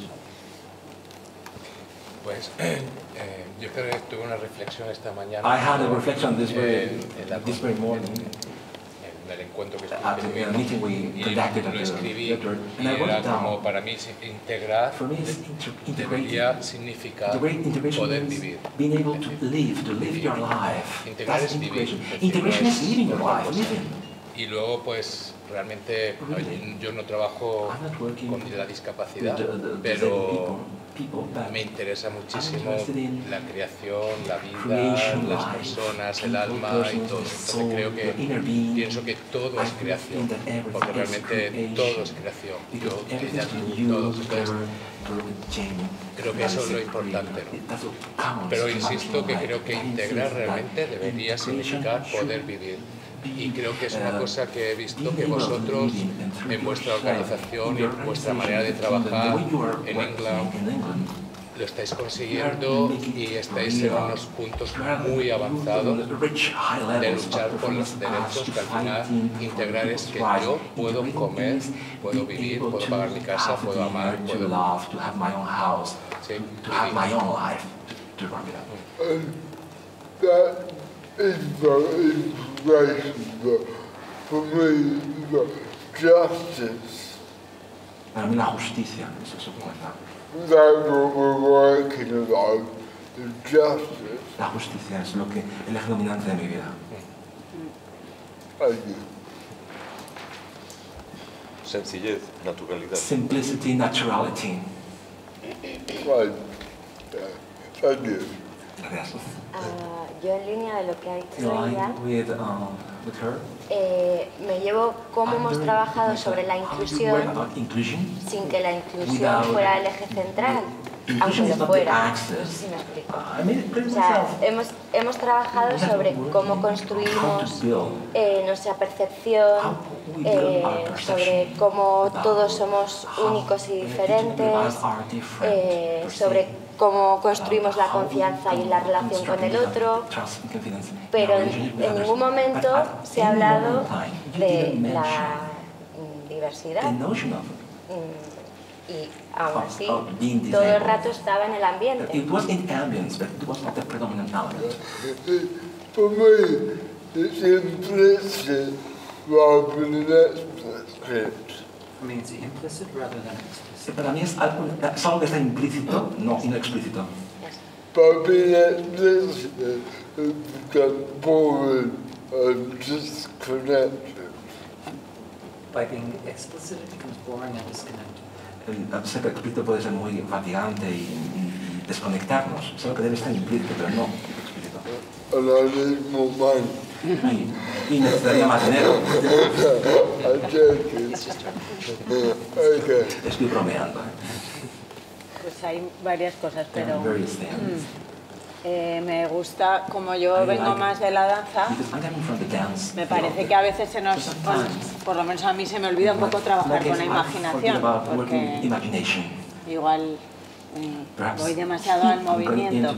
S17: Pues yo creo que tuve una reflexión esta mañana.
S2: I had a reflection this very morning.
S17: En el encuentro que
S2: At the meeting we conducted at the theater, and I wrote it down.
S17: Como para mí integrar debería significar poder vivir.
S2: Being able to live your life.
S17: Integrar
S2: That's
S17: es vivir.
S2: Integration is living your life, living.
S17: Y luego pues realmente yo no trabajo con la discapacidad, pero me interesa muchísimo la creación, la vida, las personas, el alma y todo. Entonces pienso que todo es creación, porque realmente todo es creación. Yo, ella, todos. Entonces, creo que eso es lo importante, ¿no? Pero insisto que creo que integrar realmente debería significar poder vivir. Y creo que es una cosa que he visto que vosotros en vuestra organización y en vuestra manera de trabajar en England lo estáis consiguiendo y estáis en unos puntos muy avanzados de luchar por los derechos, que al final integrar es que yo puedo comer, puedo vivir, puedo pagar mi casa, puedo amar, puedo
S1: For me, justice.
S2: Para mí la justicia es eso.
S1: That's what we're working about, justice.
S2: La justicia es lo que el eje dominante de mi vida.
S16: Sencillez, naturalidad.
S2: Simplicity, naturality.
S1: Right. Thank you.
S2: Gracias.
S20: Yo en línea de lo que ha dicho ella,
S2: with her,
S20: me llevo cómo hemos trabajado sobre la inclusión sin que la inclusión fuera el eje central, aunque lo fuera. Si me explico. O sea, hemos trabajado sobre cómo construimos nuestra percepción, sobre cómo todos somos únicos y diferentes, sobre cómo construimos la confianza y la relación con el otro, pero en ningún momento se ha hablado de la diversidad. Y aún así, todo el rato estaba en el ambiente.
S1: For me, it's implicit rather than explicit.
S3: Means implicit rather than explicit.
S2: Para mí es algo que está implícito, no explícito.
S1: But being explicit becomes boring and disconnected.
S3: By being explicit, it becomes boring and disconnected.
S2: Ser explícito puede ser muy fatigante y desconectarnos. Es algo que debe estar implícito, pero no explícito.
S1: And I need more money.
S2: Y necesitaría más dinero. Estoy bromeando.
S7: Pues hay varias cosas, pero me gusta, como yo vengo más de la danza, me parece que a veces se nos, por lo menos a mí se me olvida un poco trabajar con la imaginación, porque igual voy demasiado al movimiento.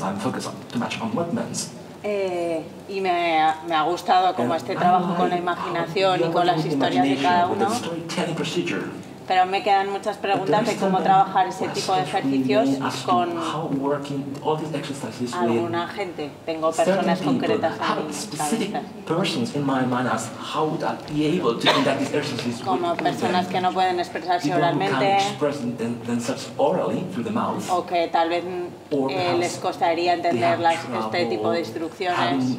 S7: Y me ha gustado como este trabajo con la imaginación y con las historias de cada uno, pero me quedan muchas preguntas de cómo trabajar ese tipo de ejercicios con alguna gente. Tengo personas concretas en mi cabeza, como personas que no pueden expresarse oralmente o que tal vez les costaría entender este tipo de instrucciones.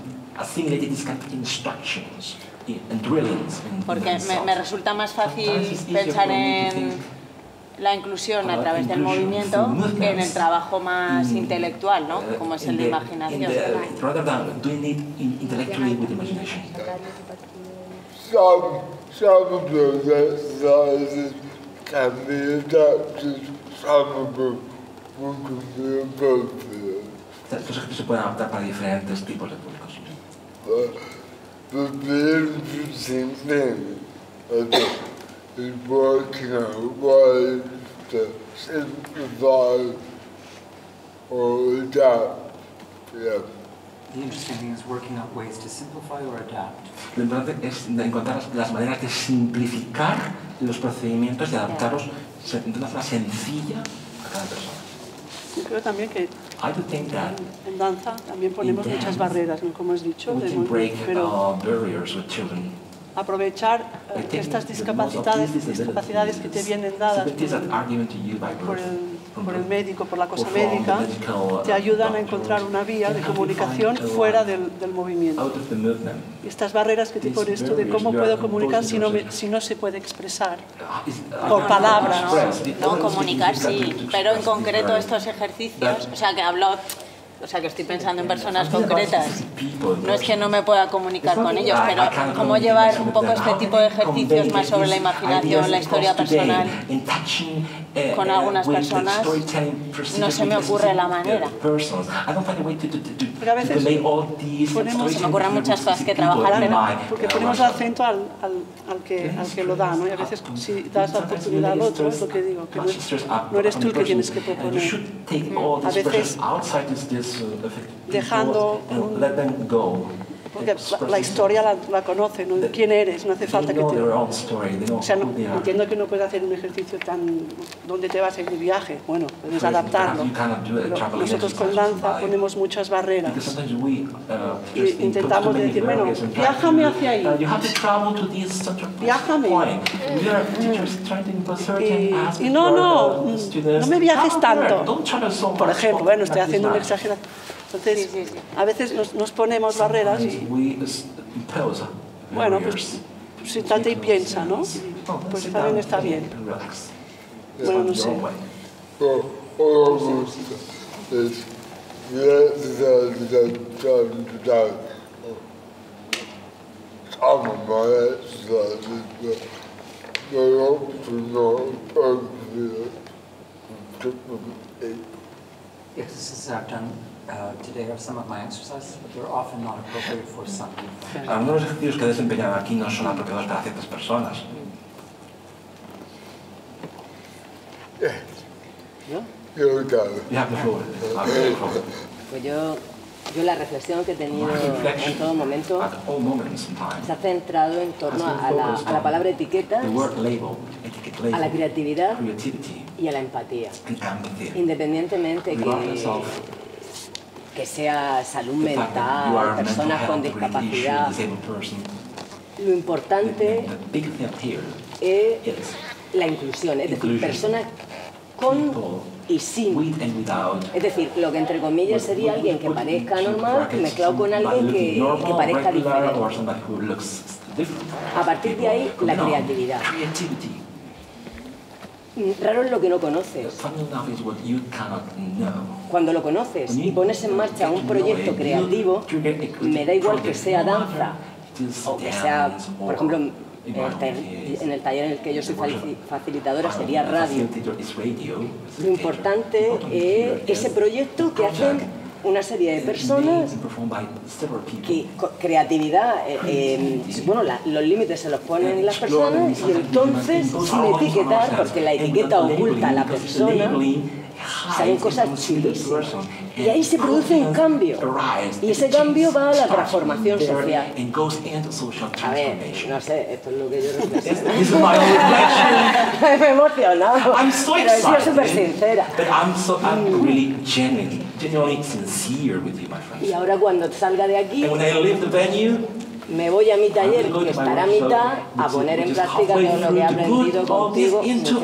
S7: Porque me resulta más fácil pensar en la inclusión a través del movimiento que en el trabajo más intelectual, ¿no? Como es el de imaginación.
S1: Some of those exercises can be adapted, some of them can be appropriate.
S2: Estos ejercicios se pueden adaptar para diferentes tipos de públicos.
S1: But the interesting thing, I think, is working out ways to simplify or adapt. Yeah.
S3: The interesting thing is working out ways to simplify or adapt.
S2: Lo importante es encontrar las maneras de simplificar los procedimientos y adaptarlos de una forma sencilla a cada persona.
S6: Yo creo también que en danza también ponemos muchas barreras, ¿no? Como has dicho, pero aprovechar estas discapacidades que te vienen dadas por por el médico, por la cosa médica, te ayudan a encontrar una vía de comunicación fuera del movimiento. Y estas barreras que te pone esto de cómo puedo comunicar si no se puede expresar por palabras.
S7: No, comunicar sí, pero en concreto estos ejercicios, o sea que estoy pensando en personas concretas. No es que no me pueda comunicar con ellos, pero cómo llevar un poco este tipo de ejercicios más sobre la imaginación, la historia personal, con algunas personas, no se me ocurre la manera.
S6: Porque a veces
S7: se me ocurren muchas cosas que trabajar,
S6: porque ponemos el acento al que lo da, ¿no? Y a veces si das la oportunidad al otro, es lo que digo, que no eres tú el que tienes que proponer. A veces dejando porque la historia la conoce, ¿no? ¿Quién eres? No hace falta que te... O sea, entiendo que no puedes hacer un ejercicio tan... ¿Dónde te vas a ir de viaje? Bueno, puedes adaptarlo. Pero nosotros con danza ponemos muchas barreras. Y intentamos decir, bueno, viájame hacia ahí. Viájame. Y no me viajes tanto. Por ejemplo, bueno, estoy haciendo una exageración. Entonces, a veces nos ponemos barreras y, bueno, pues siéntate y piensa, ¿no? Pues también está bien. Bueno, no sé.
S3: Exercises I've done today are some of my exercises, but they're often not appropriate for some people.
S2: Algunos ejercicios que he desempeñado aquí no son apropiados para ciertas personas.
S10: Pues yo la reflexión que he tenido en todo momento se ha centrado en torno a la palabra etiqueta, a la creatividad y a la empatía. Independientemente que sea salud mental, personas con discapacidad, lo importante es la inclusión, es decir, personas con y sin. Es decir, lo que entre comillas sería alguien que parezca normal mezclado con alguien que parezca diferente. A partir de ahí, la creatividad. Raro es lo que no conoces. Cuando lo conoces y pones en marcha un proyecto creativo, me da igual que sea danza o que sea, por ejemplo, en el taller en el que yo soy facilitadora sería radio. Lo importante es ese proyecto que hacen una serie de personas que creatividad, bueno, los límites se los ponen las personas y entonces sin etiquetar, porque la etiqueta oculta a la persona, salen cosas chulísimas. Y ahí se produce un cambio. Y ese cambio va a la transformación social. A ver, no sé, esto es lo que yo reflexiono. Me he emocionado. Pero he sido súper sincera. Y ahora cuando salga de aquí, me voy a mi taller, que estará a mitad, a poner en práctica todo lo que he aprendido contigo.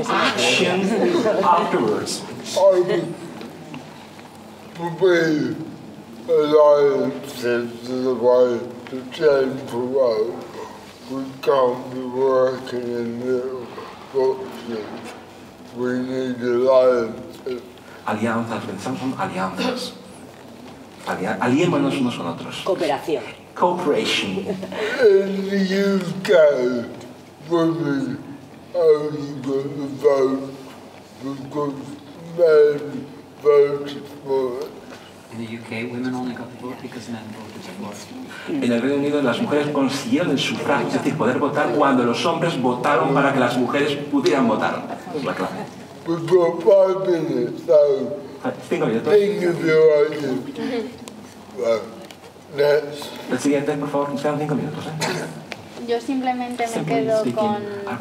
S1: Probably alliances are the way to change the world. We can't be working in little boxes. We need alliances.
S2: Alianzas, pensamos en alianzas. Aliémonos unos con otros.
S10: Cooperación.
S2: Cooperation.
S1: In the UK, women only got the vote because men voted for it.
S3: In the UK, women only got the vote because men voted for it.
S2: En el Reino Unido las mujeres consiguieron el sufragio, es decir, poder votar cuando los hombres votaron para que las mujeres pudieran votar. Es la clave.
S1: We've got 5 minutes, so
S2: 5 minutos.
S1: think of your idea. Well, next.
S2: El siguiente, por favor, nos quedan 5 minutos.
S13: Yo simplemente me quedo con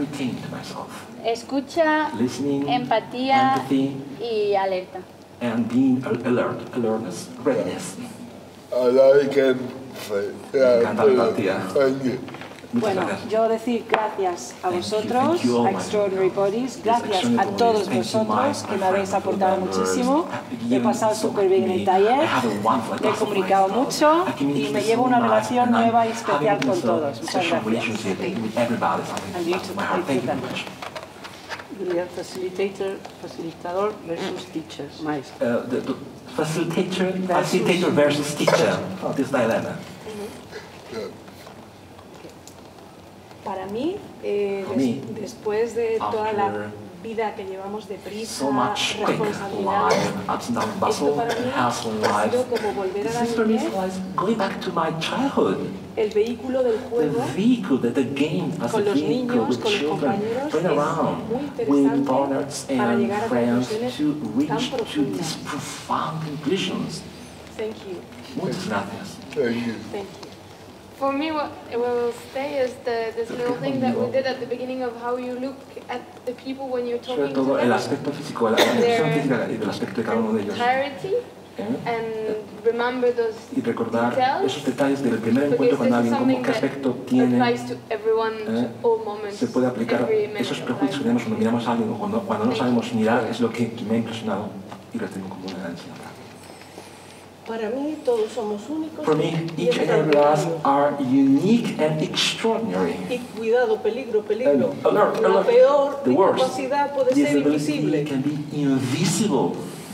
S13: escucha, empatía y alerta.
S2: And being alert, alertness, readiness.
S1: I like empathy.
S2: Me encanta la empatía.
S1: Thank you.
S8: Bueno, yo decir gracias a vosotros, a Extraordinary Bodies, gracias a todos vosotros que me habéis aportado muchísimo. He pasado súper bien en el taller, me he comunicado mucho y me llevo una relación nueva y especial con todos. Muchas gracias. Facilitador versus teacher, maestro.
S2: Facilitator versus teacher, this dilemma.
S6: Para mí, después de toda la vida que llevamos de prisa, responsabilidades, esto para mí ha sido como volver a la niñez, el vehículo del juego, con los niños, con los compañeros, es muy interesante para llegar a conclusiones tan profundas. Thank you.
S2: Muchas gracias.
S6: Thank you.
S14: For me, what will stay is this little thing that we did at the beginning of how you look at the people when you're talking to them.
S2: El aspecto físico, la expresión física y del aspecto de cada uno de ellos.
S14: And remember those
S2: y recordar esos detalles del primer encuentro con alguien, como qué aspecto tiene, se puede aplicar esos prejuicios que tenemos cuando miramos a alguien o cuando no sabemos mirar, es lo que me ha impresionado y lo tengo como una enseñanza.
S22: Para mí todos somos únicos.
S2: For me, each and every one of us are unique and extraordinary.
S22: Y cuidado, peligro, peligro. La peor discapacidad puede ser invisible.
S2: Can be invisible.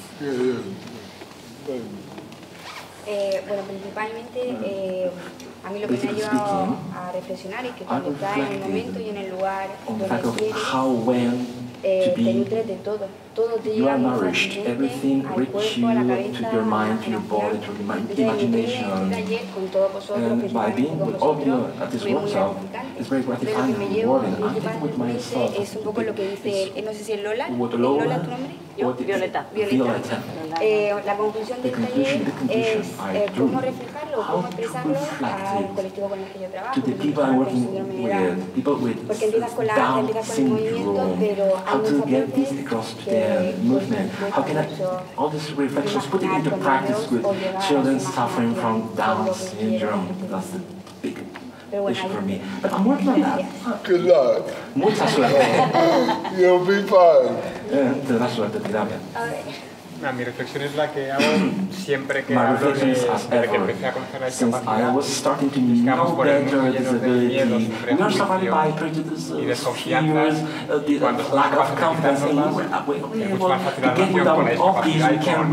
S21: Bueno, principalmente a mí lo que me ha llevado a reflexionar es que cuando estás en el momento y en el lugar donde quieres, te nutres de todo. Todo te llega muy fácilmente al cuerpo, a la cabeza, a la imaginación. Entonces, con todos vosotros, principalmente con vosotros, fue muy gratificante. Pero lo que me llevo principalmente es un poco lo que dice, no sé si es Lola. ¿Lola es tu nombre?
S10: Yo, Violeta.
S21: La conclusión del taller es cómo reflejarlo, cómo expresarlo al colectivo con el que yo trabajo, síndrome de Down. Porque empiezas con el movimiento, pero hay muchas veces
S2: movement. How can all these reflections put it into practice with children suffering from Down syndrome? That's the big issue for me. But I'm working on that.
S1: Good luck.
S2: Mucha suerte.
S1: You'll be fine.
S2: Tendrás suerte, tira bien.
S18: Mi reflexión es la que hago siempre que hablo de que empecé a conocer la discapacidad. Estamos por el mundo llenos de miedos, prejuicios y desconfianzas. Cuando somos capaces de quitárnoslas, hay mucha más fácil la relación con la discapacidad y con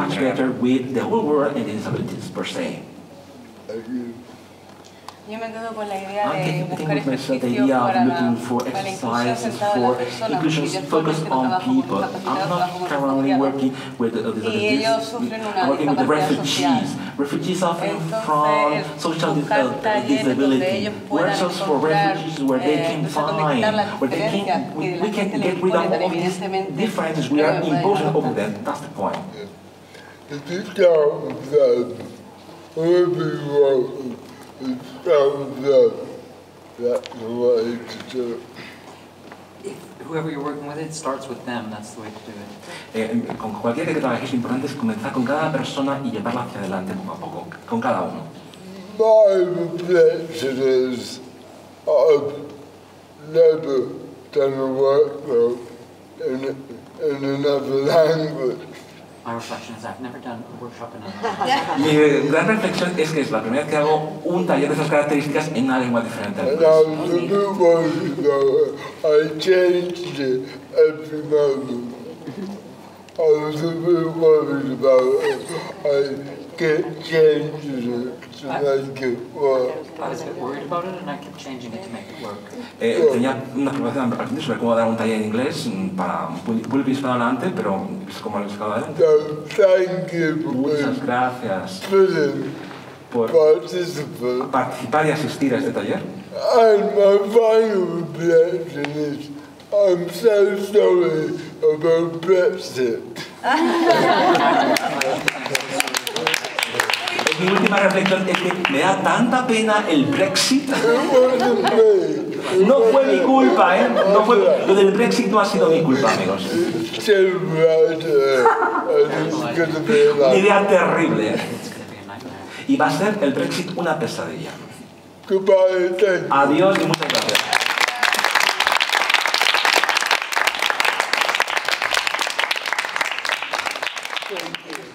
S7: Yo me quedo con la idea de buscar ejercicios para la inclusión centrada en la persona, porque yo actualmente no trabajo con discapacidad, trabajo con refugiados, y ellos sufren una discapacidad social. Entonces, buscar talleres donde ellos puedan encontrar, conectar las diferencias que la gente les impone tan evidentemente, creo que puede ayudar.
S3: Whoever you're working with, it starts with them. That's the way to do it.
S2: Con cualquiera que trabajéis, lo importante es comenzar con cada persona y llevarla hacia adelante poco a poco, con cada uno.
S1: My reflection is I've never done a workshop in another language.
S3: My reflection is I've never done a workshop in another language.
S2: Mi gran reflexión es que es la primera vez que hago un taller de esas características en una lengua diferente.
S1: I changed it every moment. I was a bit worried about it. I kept changing it to make it work.
S3: I was a bit worried about it and I kept changing it to make it work.
S2: Tenía una preocupación al principio sobre cómo dar un taller en inglés para público hispanohablante, pero es como lo he sacado adelante. Muchas gracias por participar y asistir a este taller.
S1: And my final reflection is I'm so sorry about Brexit.
S2: Mi última reflexión es que me da tanta pena el Brexit. No fue mi culpa, ¿eh? No fue, lo del Brexit no ha sido mi culpa, amigos. Una idea terrible. Y va a ser el Brexit una pesadilla.
S1: Goodbye.
S2: Adiós y muchas gracias.
S6: Thank you.